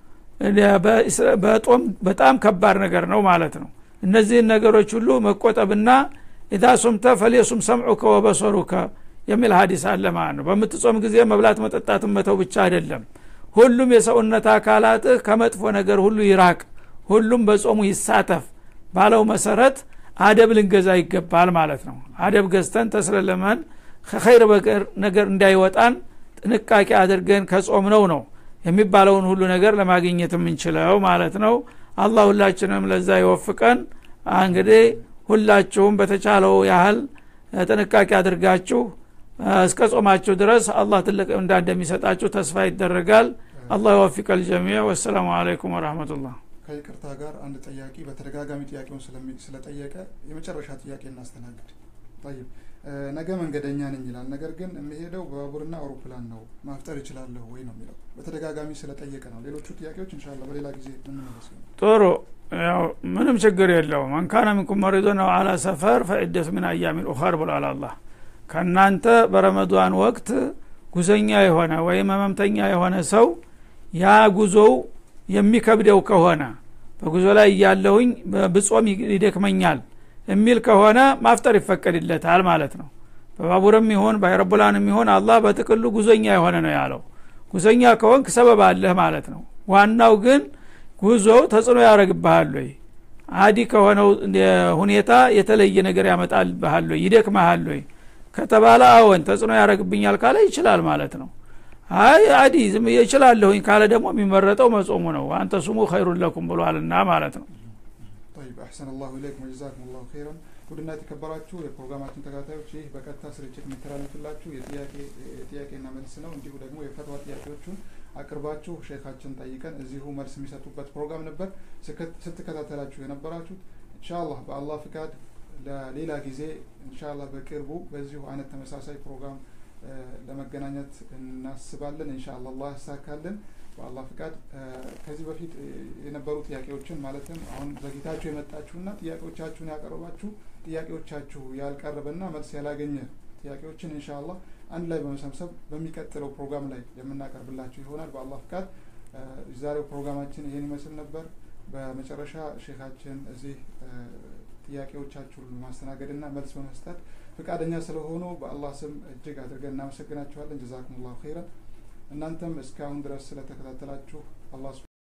በጦም በጣም ከባድ ነገር ነው ማለት ነው እነዚህ ነገሮች ሁሉ መቆጠብና اذا صمت فليصم سمعك وبصرك የሚል ሐዲስ አለ ማለት ነው በመጥጾም ጊዜ መብላት መጠጣት መተው ብቻ አይደለም ሁሉም የሰውነት አካላት ከመጥፎ ነገር ሁሉ ይራቅ ሁሉም በጾሙ ይሳተፍ ባለው መሰረት አደብ ልንገዛ ይገባል ማለት ነው አደብ ገዝተን ተስለለማን ከኸይር በቀር ነገር እንዳይወጣን ጥንቃቄ አድርገን ከጾም ነው የሚባለውን ሁሉ ነገር ለማግኘት የምንችለው ማለት ነው አላህ ሁላችንም ለዛ ይወፍቀን እንግዲህ ሁላችሁም በተቻለው ያህል ጥንቃቄ አድርጋችሁ እስከ ጾማችሁ ድረስ አላህ ትልቅ እንደሚሰጣችሁ ተስፋ ይደረጋል አላህ ይወፍቀል ጀሚዕ ወሰላሙ አለይኩም ወራህመቱላህ ከይቅርታ ጋር አንድ ጥያቄ በተደጋጋሚ ጥያቄውን ስለጠየቀ የመጨረሻ ጥያቄ እናስተናግድ طيب ነገ መንገደኛ ነኝ ይላል ነገር ግን የሚሄደው በባቡርና አውሮፕላን ነው ማፍጠር ይችላል ወይ ነው የሚለው በተደጋጋሚ ስለጠየቀ ነው ሌሎቹ ጥያቄዎች ኢንሻአላህ በሌላ ጊዜ እንመለሳለን ጥሩ ያው ምንም ችግር የለውም ማን ካነ منكم مريض او على سفر فعدة من ايام اخرى ብሏል አላህ ከናንተ በረመዳን ወቅት ጉዘኛ የሆነ ወይ መምተኛ የሆነ ሰው ያ ጉዞው የሚከብደው ከሆነ በጉዞ ላይ ያለውኝ በጾም ይደክመኛል የሚል ከሆነ ማፍጠር ይፈቀድለታል ማለት ነው በባቡርም ይሁን በአውሮፕላንም ይሁን አላህ በጥቅሉ ጉዘኛ የሆነ ነው ያለው ጉዘኛ ከሆንክ ሰበብ አለ ማለት ነው ዋናው ግን ጉዞው ተጽዕኖ ያረግብሃል ወይ አዲ ከሆነው ሁኔታ የተለየ ነገር ያመጣልብሃል ወይ ይደክማሃል ወይ ከተባለ አዎን ተጽዕኖ ያረግብኛል ካለ ይችላል ማለት ነው አይ አዲ ዝም ይችላልሁኝ ካለ ደግሞ የሚመረጠው መጾሙ ነው አንተ ሱሙ ኸይሩን ለኩም ብሏልና ማለት ነው طيب احسن الله اليكم وجزاكم الله خيرا ودنا ተከበራችሁ የፕሮግራማችን ተከታታዮች ይህ በቀጥታ ስርጭት የሚተላለፍላችሁ የጥያቄና መልስ ነው እንዲሁ ደግሞ የፈትዋ ጥያቄዎችን አቅርባችሁ ሼኻችን ጠይቀን እዚሁ መልስ የሚሰጡበት ፕሮግራም ነበር ስትከታተላችሁ የነበራችሁ ኢንሻአላህ በአላህ ፍቃድ ለሌላ ጊዜ ኢንሻአላህ በቅርቡ በዚሁ አይነት ተመሳሳይ ፕሮግራም ለመገናኘት እናስባለን። ኢንሻአላህ አላህ ያሳካልን በአላህ ፍቃድ። ከዚህ በፊት የነበሩ ጥያቄዎችን ማለትም አሁን ዘግይታችሁ የመጣችሁና ጥያቄዎቻችሁን ያቀረባችሁ ጥያቄዎቻችሁ ያልቀረበና መልስ ያላገኘ ጥያቄዎችን ኢንሻአላህ አንድ ላይ በመሰብሰብ በሚቀጥለው ፕሮግራም ላይ የምናቀርብላችሁ ይሆናል በአላህ ፍቃድ። ዛሬው ፕሮግራማችን ይሄን ይመስል ነበር። በመጨረሻ ሼኻችን እዚህ ጥያቄዎቻችሁን ማስተናገድና መልስ በመስጠት ፍቃደኛ ስለሆኑ በአላህ ስም እጅግ አድርገን እናመሰግናችኋለን። ጀዛኩሙላሁ ኸይረን። እናንተም እስካሁን ድረስ ስለተከታተላችሁ አላህ